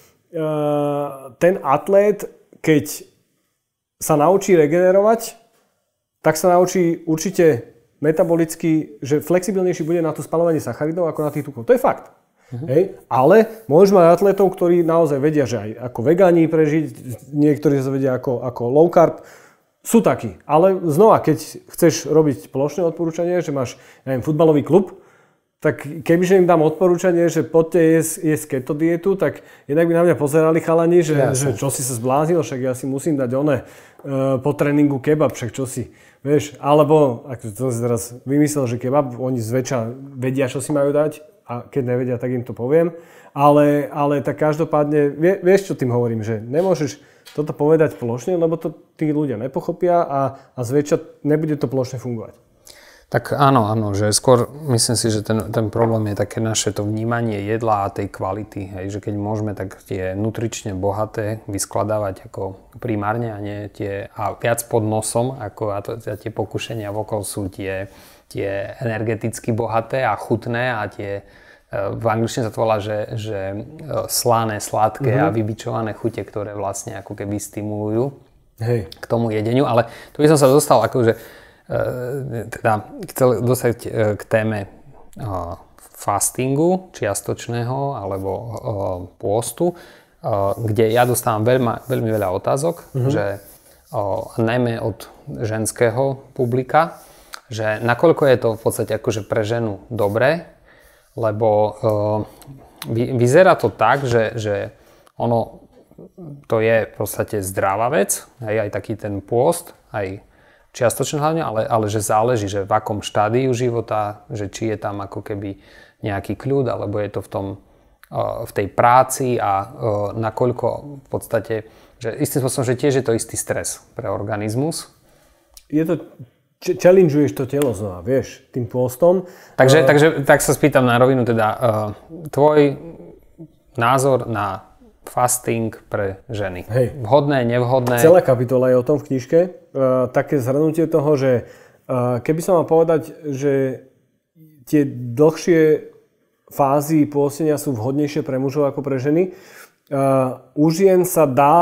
ten atlét, keď sa naučí regenerovať, tak sa naučí určite metabolicky, že flexibilnejší bude na to spaľovanie sacharidov ako na tých tukov. To je fakt. Uh-huh. Hej? Ale môžeš mať atletov, ktorí naozaj vedia, že aj ako vegáni prežiť, niektorí sa vedia ako, ako low carb. Sú takí. Ale znova, keď chceš robiť plošné odporúčanie, že máš, neviem, futbalový klub, tak kebyže im dám odporúčanie, že poďte jesť, jesť keto dietu, tak jednak by na mňa pozerali chalani, že, ja že čo si sa zbláznil, však ja si musím dať one uh, po tréningu kebab, však čo si, vieš, alebo, ak to si teraz vymyslel, že kebab, oni zväčša vedia, čo si majú dať a keď nevedia, tak im to poviem, ale, ale tak každopádne, vie, vieš, čo tým hovorím, že nemôžeš toto povedať plošne, lebo to tí ľudia nepochopia a, a zväčša nebude to plošne fungovať. Tak áno, áno, že skôr myslím si, že ten, ten problém je také naše to vnímanie jedla a tej kvality, hej, že keď môžeme tak tie nutrične bohaté vyskladávať ako primárne a nie tie, a viac pod nosom, ako a, to, a tie pokušenia vokol sú tie, tie energeticky bohaté a chutné a tie, v angličtine sa to volá, že, že slané, sladké mm-hmm. a vybičované chute, ktoré vlastne ako keby stimulujú hej. K tomu jedeniu, ale tu by som sa dostal akože teda chcel dostať k téme fastingu čiastočného alebo pôstu, kde ja dostávam veľmi, veľmi veľa otázok, mm-hmm. že najmä od ženského publika, že nakoľko je to v podstate akože pre ženu dobré, lebo vyzerá to tak, že, že ono to je v podstate zdravá vec, aj, aj taký ten pôst, aj čiastočne hlavne, ale, ale že záleží, že v akom štádiu života, že či je tam ako keby nejaký kľud, alebo je to v tom, v tej práci a nakoľko v podstate, že istým spôsobom, že tiež je to istý stres pre organizmus. Je to, challengeuješ to telo znova, vieš, tým pôstom. Takže, uh, takže tak sa spýtam na rovinu, teda tvoj názor na fasting pre ženy. Hej. Vhodné, nevhodné? Celá kapitola je o tom v knižke. Uh, také zhrnutie toho, že uh, keby som mal povedať, že tie dlhšie fázy pôstenia sú vhodnejšie pre mužov ako pre ženy. Uh, u žien sa dá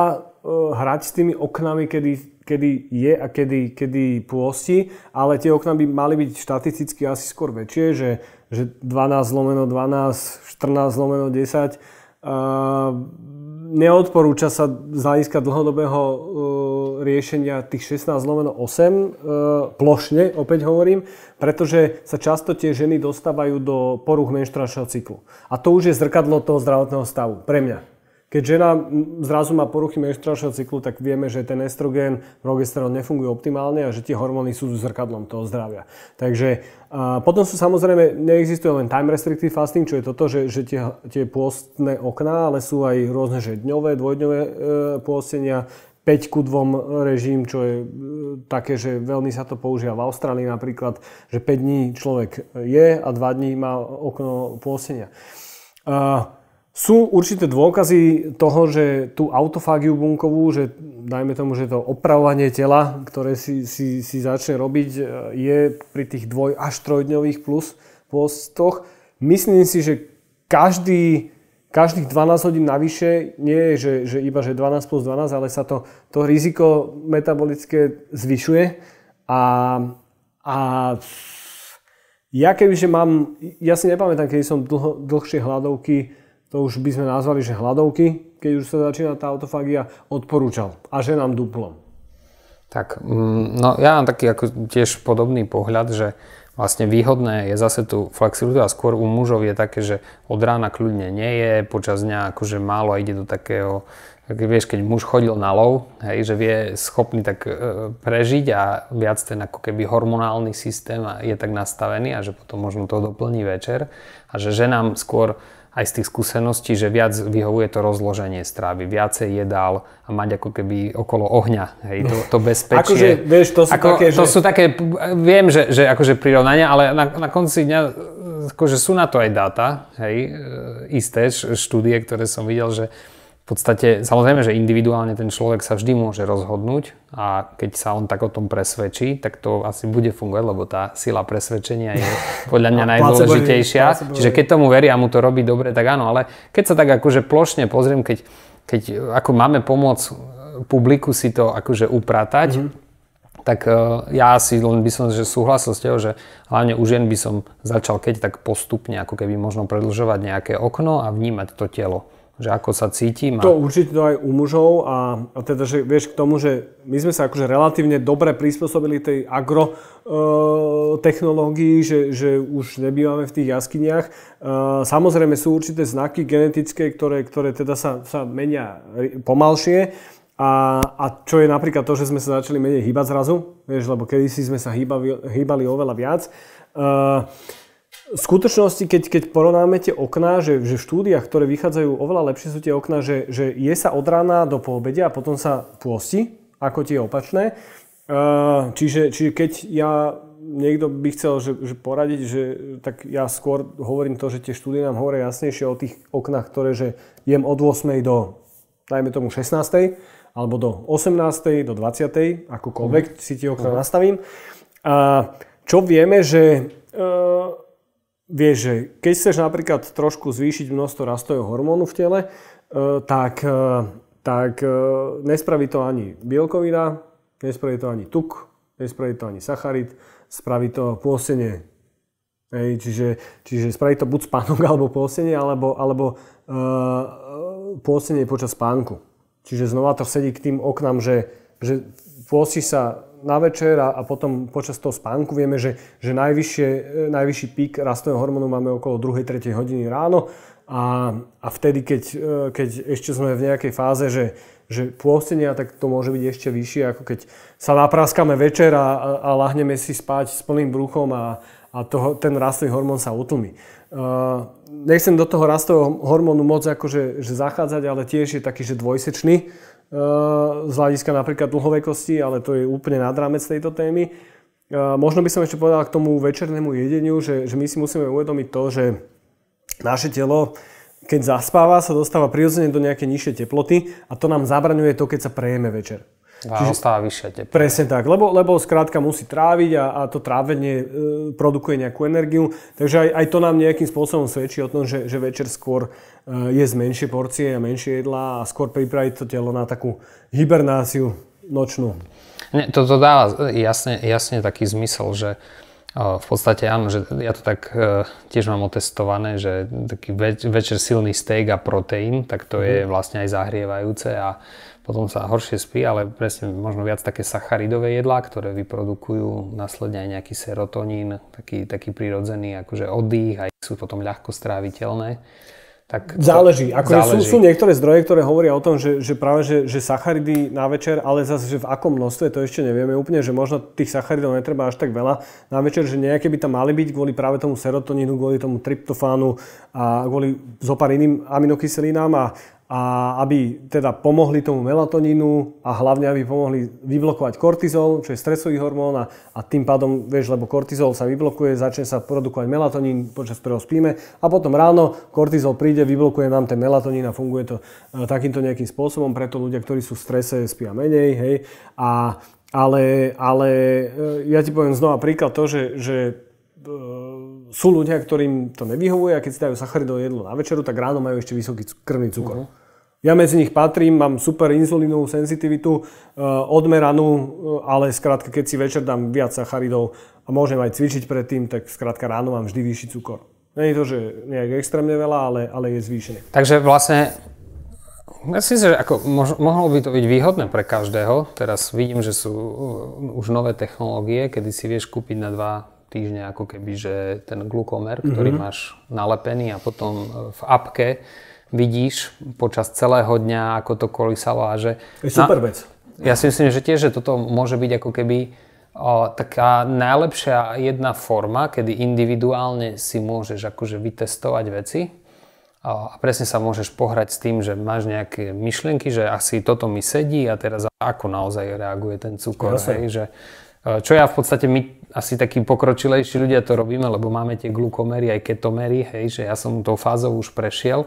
hrať s tými oknami, kedy, kedy je a kedy, kedy pôsti, ale tie okná by mali byť štatisticky asi skôr väčšie, že, že dvanásť lomeno dvanásť, štrnásť lomeno desať. Uh, neodporúča sa z hľadiska dlhodobého uh, riešenia tých šestnásť lomeno osem, uh, plošne, opäť hovorím, pretože sa často tie ženy dostávajú do porúch menštruačného cyklu. A to už je zrkadlo toho zdravotného stavu, pre mňa. Keď žena zrazu má poruchy menštruačného cyklu, tak vieme, že ten estrogén, progesterón nefungujú optimálne a že tie hormóny sú zrkadlom toho zdravia. Takže a potom sú samozrejme, neexistuje len time restricted fasting, čo je toto, že, že tie, tie pôstne okná, ale sú aj rôzne, že dňové, dvojdňové e, pôstenia, päť ku dvom režim, čo je e, také, že veľmi sa to používa v Austrálii napríklad, že päť dní človek je a dva dní má okno pôstenia. A sú určité dôkazy toho, že tú autofágiu bunkovú, že dajme tomu, že to opravovanie tela, ktoré si, si, si začne robiť, je pri tých dvoj až trojdňových plus pôstoch. Myslím si, že každý, každých dvanásť hodín navyše nie je, že, že iba že dvanásť plus dvanásť, ale sa to, to riziko metabolické zvyšuje. A, a ja kebyže mám, ja si nepamätám, keď som dlho, dlhšie hladovky, to už by sme nazvali, že hladovky, keď už sa začína tá autofágia, odporúčal. A ženám duplom. Tak, no ja mám taký ako tiež podobný pohľad, že vlastne výhodné je zase tu flexibilita a skôr u mužov je také, že od rána kľudne nie je, počas dňa akože málo a ide do takého, vieš, keď muž chodil na lov, hej, že vie schopný tak e, prežiť a viac ten ako keby hormonálny systém je tak nastavený a že potom možno to doplní večer a že ženám skôr aj z tých skúseností, že viac vyhovuje to rozloženie strávy, viacej jedál a mať ako keby okolo ohňa, hej, to, to bezpečie. Akože, vieš, to sú ako, také, to že... sú také, viem, že, že akože prirovnania, ale na, na konci dňa akože sú na to aj dáta, hej, isté štúdie, ktoré som videl, že v podstate, samozrejme, že individuálne ten človek sa vždy môže rozhodnúť a keď sa on tak o tom presvedčí, tak to asi bude fungovať, lebo tá sila presvedčenia je podľa mňa najdôležitejšia. Čiže keď tomu verí a mu to robí dobre, tak áno, ale keď sa tak akože plošne pozriem, keď, keď ako máme pomôcť publiku si to akože upratať, mm-hmm. tak uh, ja si len by som že súhlasil s tebou, že hlavne u žien by som začal keď tak postupne ako keby možno predĺžovať nejaké okno a vnímať to telo. Že ako sa cítim. A... To určite to aj u mužov a, a teda, že vieš k tomu, že my sme sa akože relatívne dobre prispôsobili tej agro e, technológii, že, že už nebývame v tých jaskyniach. E, samozrejme sú určité znaky genetické, ktoré, ktoré teda sa, sa menia pomalšie. A, a čo je napríklad to, že sme sa začali menej hýbať zrazu, vieš, lebo kedysi sme sa hýbali, hýbali oveľa viac. E, V skutočnosti, keď, keď porovnáme tie okná, že, že v štúdiách, ktoré vychádzajú oveľa lepšie sú tie okná, že, že je sa od rána do poobedia a potom sa pôsti, ako tie opačné. Uh, čiže, čiže keď ja, niekto by chcel že, že poradiť, že, tak ja skôr hovorím to, že tie štúdie nám hovoria jasnejšie o tých oknách, ktoré že jem od ôsmej do, dajme tomu šestnástej, alebo do osemnástej, do dvadsiatej, akokoľvek si tie okná nastavím. A čo vieme, že... Uh, Vieš, že keď chceš napríklad trošku zvýšiť množstvo rastového hormónu v tele, tak, tak nespraví to ani bielkovina, nespraví to ani tuk, nespraví to ani sacharid, spraví to pôstenie. Hej, čiže, čiže spraví to buď spánok alebo pôstenie, alebo, alebo uh, pôstenie počas spánku. Čiže znova to sedí k tým oknám, že, že pôsti sa na večer a, a potom počas toho spánku vieme, že, že najvyššie, najvyšší pík rastového hormónu máme okolo druhej tretej hodiny ráno a, a vtedy, keď, keď ešte sme v nejakej fáze, že, že pôstenia, tak to môže byť ešte vyššie, ako keď sa napráskame večer a, a, a lahneme si spať s plným bruchom a, a toho, ten rastový hormón sa utlmi. Uh, nechcem do toho rastového hormónu moc akože, že zachádzať, ale tiež je taký, že dvojsečný z hľadiska napríklad dlhovekosti, ale to je úplne nad rámec tejto témy. Možno by som ešte povedal k tomu večernému jedeniu, že, že my si musíme uvedomiť to, že naše telo, keď zaspáva, sa dostáva prirodzene do nejakej nižšej teploty a to nám zabraňuje to, keď sa prejeme večer. A Čiže ostáva vyššia teplota. Presne tak, lebo, lebo skrátka musí tráviť a, a to trávenie e, produkuje nejakú energiu. Takže aj, aj to nám nejakým spôsobom svedčí o tom, že, že večer skôr e, jesť menšie porcie a menšie jedlá a skôr pripraviť to telo na takú hibernáciu nočnú. Nie, to, to dáva jasne, jasne taký zmysel, že v podstate áno, že ja to tak e, tiež mám otestované, že taký več, večer silný steak a proteín, tak to mm. je vlastne aj zahrievajúce a potom sa horšie spí, ale presne možno viac také sacharidové jedlá, ktoré vyprodukujú následne aj nejaký serotonín, taký, taký prirodzený akože oddych, aj sú potom ľahko stráviteľné. Tak záleží. Akože sú, sú niektoré zdroje, ktoré hovoria o tom, že, že práve že, že sacharidy na večer, ale zase že v akom množstve, to ešte nevieme úplne, že možno tých sacharidov netreba až tak veľa na večer, že nejaké by tam mali byť kvôli práve tomu serotonínu, kvôli tomu tryptofánu a kvôli zopár iným aminokyselinám a a aby teda pomohli tomu melatonínu a hlavne aby pomohli vyblokovať kortizol, čo je stresový hormón a, a tým pádom, vieš, lebo kortizol sa vyblokuje, začne sa produkovať melatonín, počas ktorého spíme a potom ráno kortizol príde, vyblokuje nám ten melatonín a funguje to e, takýmto nejakým spôsobom, preto ľudia, ktorí sú v strese, spia menej, hej, a, ale, ale e, ja ti poviem znova príklad to, že, že e, sú ľudia, ktorým to nevyhovuje a keď si dajú sacharidové jedlo na večeru, tak ráno majú ešte vysoký krvný cukor. Uh-huh. Ja medzi nich patrím, mám super inzulínovú senzitivitu, e, odmeranú, ale skrátka, keď si večer dám viac sacharidov a môžem aj cvičiť predtým, tak skrátka ráno mám vždy vyšší cukor. Nie je to, že nejak extrémne veľa, ale, ale je zvýšený. Takže vlastne, ja si myslím, že ako, mož, mohlo by to byť výhodné pre každého. Teraz vidím, že sú už nové technológie, kedy si vieš kúpiť na dva týždne ako keby, že ten glukomer, ktorý mm-hmm. máš nalepený a potom v apke vidíš počas celého dňa, ako to kolísalo a že... Je super vec. Ja si myslím, že tiež, že toto môže byť ako keby o, taká najlepšia jedna forma, kedy individuálne si môžeš akože vytestovať veci o, a presne sa môžeš pohrať s tým, že máš nejaké myšlienky, že asi toto mi sedí a teraz ako naozaj reaguje ten cukor. Hej, že, čo ja v podstate my asi takí pokročilejší ľudia to robíme, lebo máme tie glukomery aj ketomery, hej, že ja som tou fázou už prešiel.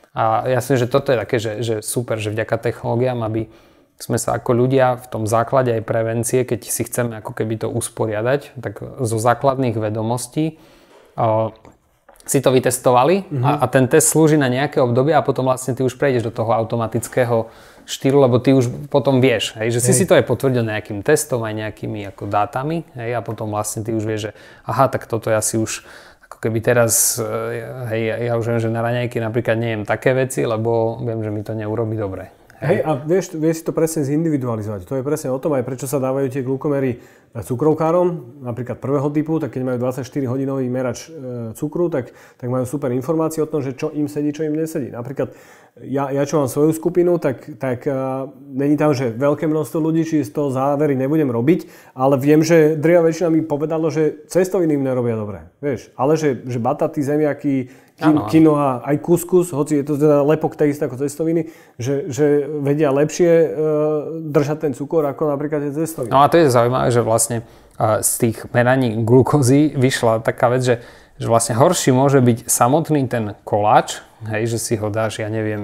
A ja si myslím, že toto je také, že, že super, že vďaka technológiám, aby sme sa ako ľudia v tom základe aj prevencie, keď si chceme ako keby to usporiadať, tak zo základných vedomostí o, si to vytestovali mm-hmm. a, a ten test slúži na nejaké obdobie a potom vlastne ty už prejdeš do toho automatického štýlu, lebo ty už potom vieš, hej, že si hej. si to aj potvrdil nejakým testom, aj nejakými ako dátami, hej, a potom vlastne ty už vieš, že aha, tak toto ja si už ako keby teraz, hej, ja už viem, že na raňajky napríklad nejem také veci, lebo viem, že mi to neurobí dobre. Hej, a vieš, vieš si to presne zindividualizovať. To je presne o tom aj prečo sa dávajú tie glukomery cukrovkárom, napríklad prvého typu, tak keď majú dvadsaťštyri hodinový merač e, cukru, tak, tak majú super informácie o tom, že čo im sedí, čo im nesedí. Napríklad ja, ja čo mám svoju skupinu, tak, tak uh, není tam, že veľké množstvo ľudí, či z toho závery nebudem robiť, ale viem, že drvivá väčšina mi povedalo, že cestoviny im nerobia dobre. Vieš, ale že, že bataty, zemiaky, kin, kinoa, aj kuskus, hoci je to teda lepok tej isté ako cestoviny, že, že vedia lepšie uh, držať ten cukor ako napríklad tie cestoviny. No a to je zaujímavé, že vlastne uh, z tých meraní glukózy vyšla taká vec, že že vlastne horší môže byť samotný ten koláč, hej, že si ho dáš, ja neviem,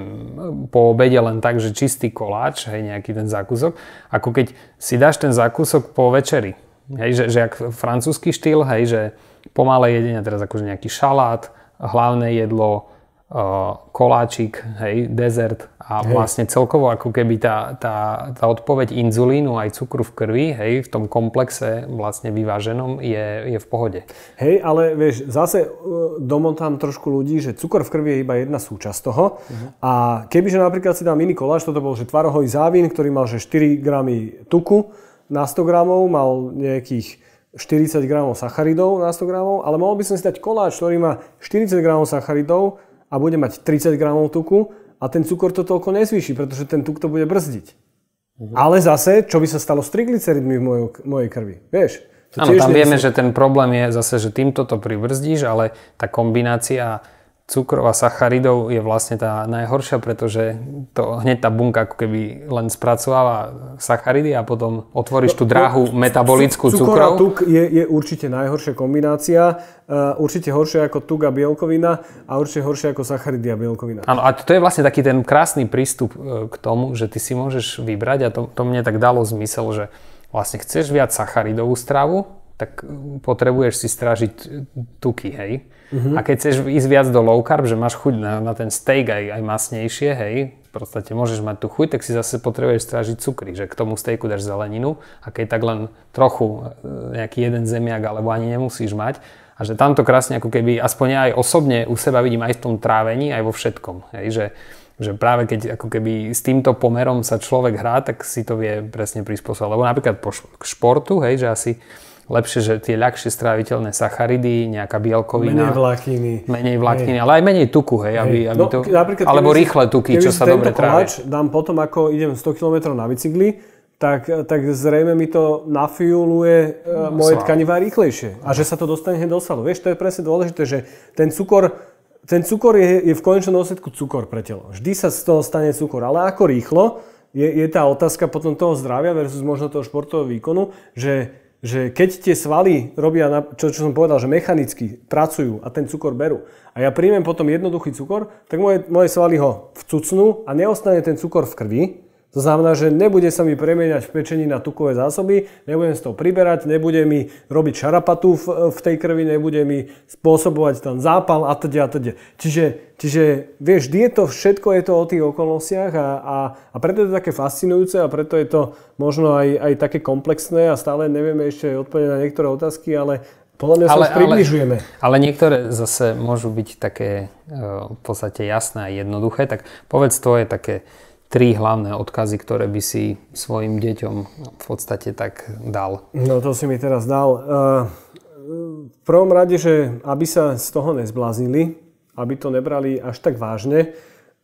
po obede len tak, že čistý koláč, hej, nejaký ten zákusok, ako keď si dáš ten zákusok po večeri, hej, že, že jak francúzsky štýl, hej, že pomalé jedenia, teraz akože nejaký šalát, hlavné jedlo, koláčik, hej, dezert a hej. vlastne celkovo ako keby tá, tá, tá odpoveď inzulínu aj cukru v krvi, hej, v tom komplexe vlastne vyváženom je, je v pohode. Hej, ale vieš, zase domotám trošku ľudí, že cukor v krvi je iba jedna súčasť toho uh-huh. a kebyže napríklad si dám iný koláč, toto bol že tvarohový závín, ktorý mal že štyri gramy tuku na sto gramov, mal nejakých štyridsať gramov sacharidov na sto gramov, ale mohol by som si dať koláč, ktorý má štyridsať gramov sacharidov a bude mať tridsať gramov tuku a ten cukor to toľko nezvýši, pretože ten tuk to bude brzdiť. Uh-huh. Ale zase, čo by sa stalo s triglyceridmi v mojej, mojej krvi? Vieš? Áno, tam vieme, že ten problém je zase, že týmto to pribrzdíš, ale tá kombinácia cukrov a sacharidov je vlastne tá najhoršia, pretože to hneď tá bunka ako keby len spracováva sacharidy a potom otvoríš tú dráhu no, metabolickú cukrov. Cukor a tuk je, je určite najhoršia kombinácia. Uh, určite horšia ako tuk a bielkovina a určite horšia ako sacharidy a bielkovina. Áno, a to je vlastne taký ten krásny prístup k tomu, že ty si môžeš vybrať a to, to mne tak dalo zmysel, že vlastne chceš viac sacharidovú stravu, tak potrebuješ si strážiť tuky, hej. Uh-huh. A keď chceš ísť viac do low carb, že máš chuť na, na ten steak aj, aj masnejšie, hej, v podstate môžeš mať tú chuť, tak si zase potrebuješ strážiť cukry, že k tomu steaku dáš zeleninu a keď tak len trochu nejaký jeden zemiak alebo ani nemusíš mať. A že tamto krásne ako keby, aspoň ja aj osobne u seba vidím aj v tom trávení, aj vo všetkom, hej, že že práve keď ako keby s týmto pomerom sa človek hrá, tak si to vie presne prispôsobiť. Lebo napríklad po športu, hej, že asi lepšie, že tie ľahšie stráviteľné sacharidy, nejaká bielkovina. Menej vlákniny. Menej vlákniny, ale aj menej tuku, hej, aby, aby no, to... Alebo rýchle tuky, čo sa dobre trávia. Keby dám potom, ako idem sto kilometrov na bicykli, tak, tak zrejme mi to nafiuluje no, moje tkanivá rýchlejšie. A že sa to dostane hneď do svalu. Vieš, to je presne dôležité, že ten cukor Ten cukor je, je v konečnom dôsledku cukor pre telo. Vždy sa z toho stane cukor. Ale ako rýchlo je, je tá otázka potom toho zdravia versus možno toho športového výkonu, že, že keď tie svaly robia, na, čo, čo som povedal, že mechanicky pracujú a ten cukor berú a ja príjmem potom jednoduchý cukor, tak moje, moje svaly ho vcucnú a neostane ten cukor v krvi. To znamená, že nebude sa mi premieňať v pečení na tukové zásoby, nebudem z toho priberať, nebude mi robiť šarapatu v, v tej krvi, nebude mi spôsobovať tam zápal a teda a teda. Čiže, čiže vieš, je to všetko, je to o tých okolnostiach a, a, a preto je to také fascinujúce a preto je to možno aj, aj také komplexné a stále nevieme ešte odpovedať na niektoré otázky, ale podľa mňa sa už približujeme. Ale, ale niektoré zase môžu byť také v podstate jasné a jednoduché, tak povedz tvoje také tri hlavné odkazy, ktoré by si svojim deťom v podstate tak dal. No to si mi teraz dal. V prvom rade, že aby sa z toho nezbláznili, aby to nebrali až tak vážne.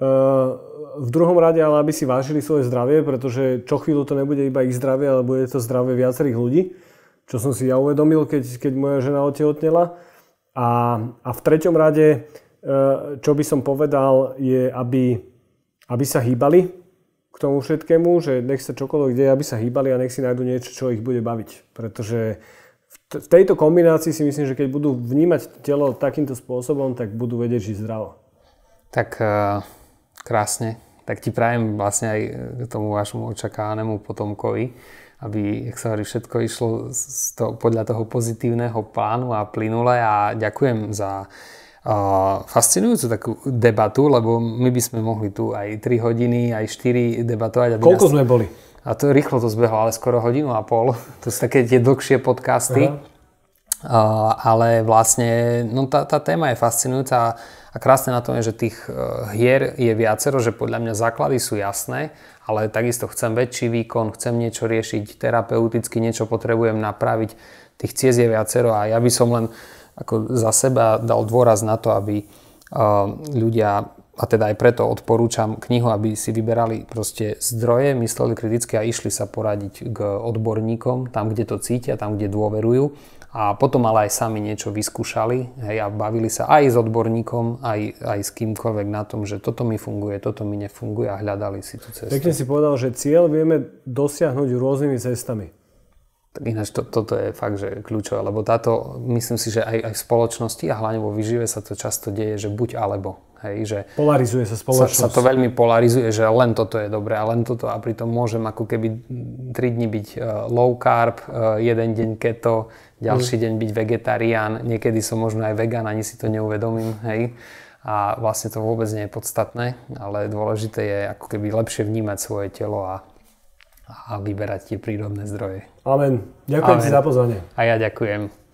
V druhom rade, ale aby si vážili svoje zdravie, pretože čo chvíľu to nebude iba ich zdravie, ale bude to zdravie viacerých ľudí, čo som si ja uvedomil, keď, keď moja žena otehotnela. A, a v treťom rade, čo by som povedal, je, aby aby sa hýbali k tomu všetkému, že nech sa čokoľvek deje, aby sa hýbali a nech si nájdu niečo, čo ich bude baviť. Pretože v tejto kombinácii si myslím, že keď budú vnímať telo takýmto spôsobom, tak budú vedieť žiť zdravo. Tak krásne. Tak ti prajem vlastne aj tomu vašemu očakávanému potomkovi, aby, jak sa hovorí, všetko išlo z toho, podľa toho pozitívneho plánu a plynule a ďakujem za Uh, fascinujúcu takú debatu, lebo my by sme mohli tu aj tri hodiny, aj štyri debatovať. Koľko nás... sme boli? A to rýchlo to zbehlo, ale skoro hodinu a pol. To sú také tie dlhšie podcasty. Uh, ale vlastne no tá, tá téma je fascinujúca a krásne na tom je, že tých uh, hier je viacero, že podľa mňa základy sú jasné, ale takisto chcem väčší výkon, chcem niečo riešiť terapeuticky, niečo potrebujem napraviť. Tých ciest je viacero a ja by som len ako za seba dal dôraz na to, aby uh, ľudia, a teda aj preto odporúčam knihu, aby si vyberali proste zdroje, mysleli kriticky a išli sa poradiť k odborníkom, tam, kde to cítia, tam, kde dôverujú. A potom ale aj sami niečo vyskúšali, hej, a bavili sa aj s odborníkom, aj, aj s kýmkoľvek na tom, že toto mi funguje, toto mi nefunguje a hľadali si tú cestu. Pekne si povedal, že cieľ vieme dosiahnuť rôznymi cestami. Tak ináč to, toto je fakt, že kľúčové, lebo táto, myslím si, že aj, aj v spoločnosti a hlavne vo výžive sa to často deje, že buď alebo. Hej, že polarizuje sa spoločnosť. Sa, sa to veľmi polarizuje, že len toto je dobré a len toto a pritom môžem ako keby tri dni byť low carb, jeden deň keto, ďalší mm. deň byť vegetarián, niekedy som možno aj vegan, ani si to neuvedomím, hej. A vlastne to vôbec nie je podstatné, ale dôležité je ako keby lepšie vnímať svoje telo a a vyberať tie prírodné zdroje. Amen. Ďakujem Amen. Ti za pozvanie. A ja ďakujem.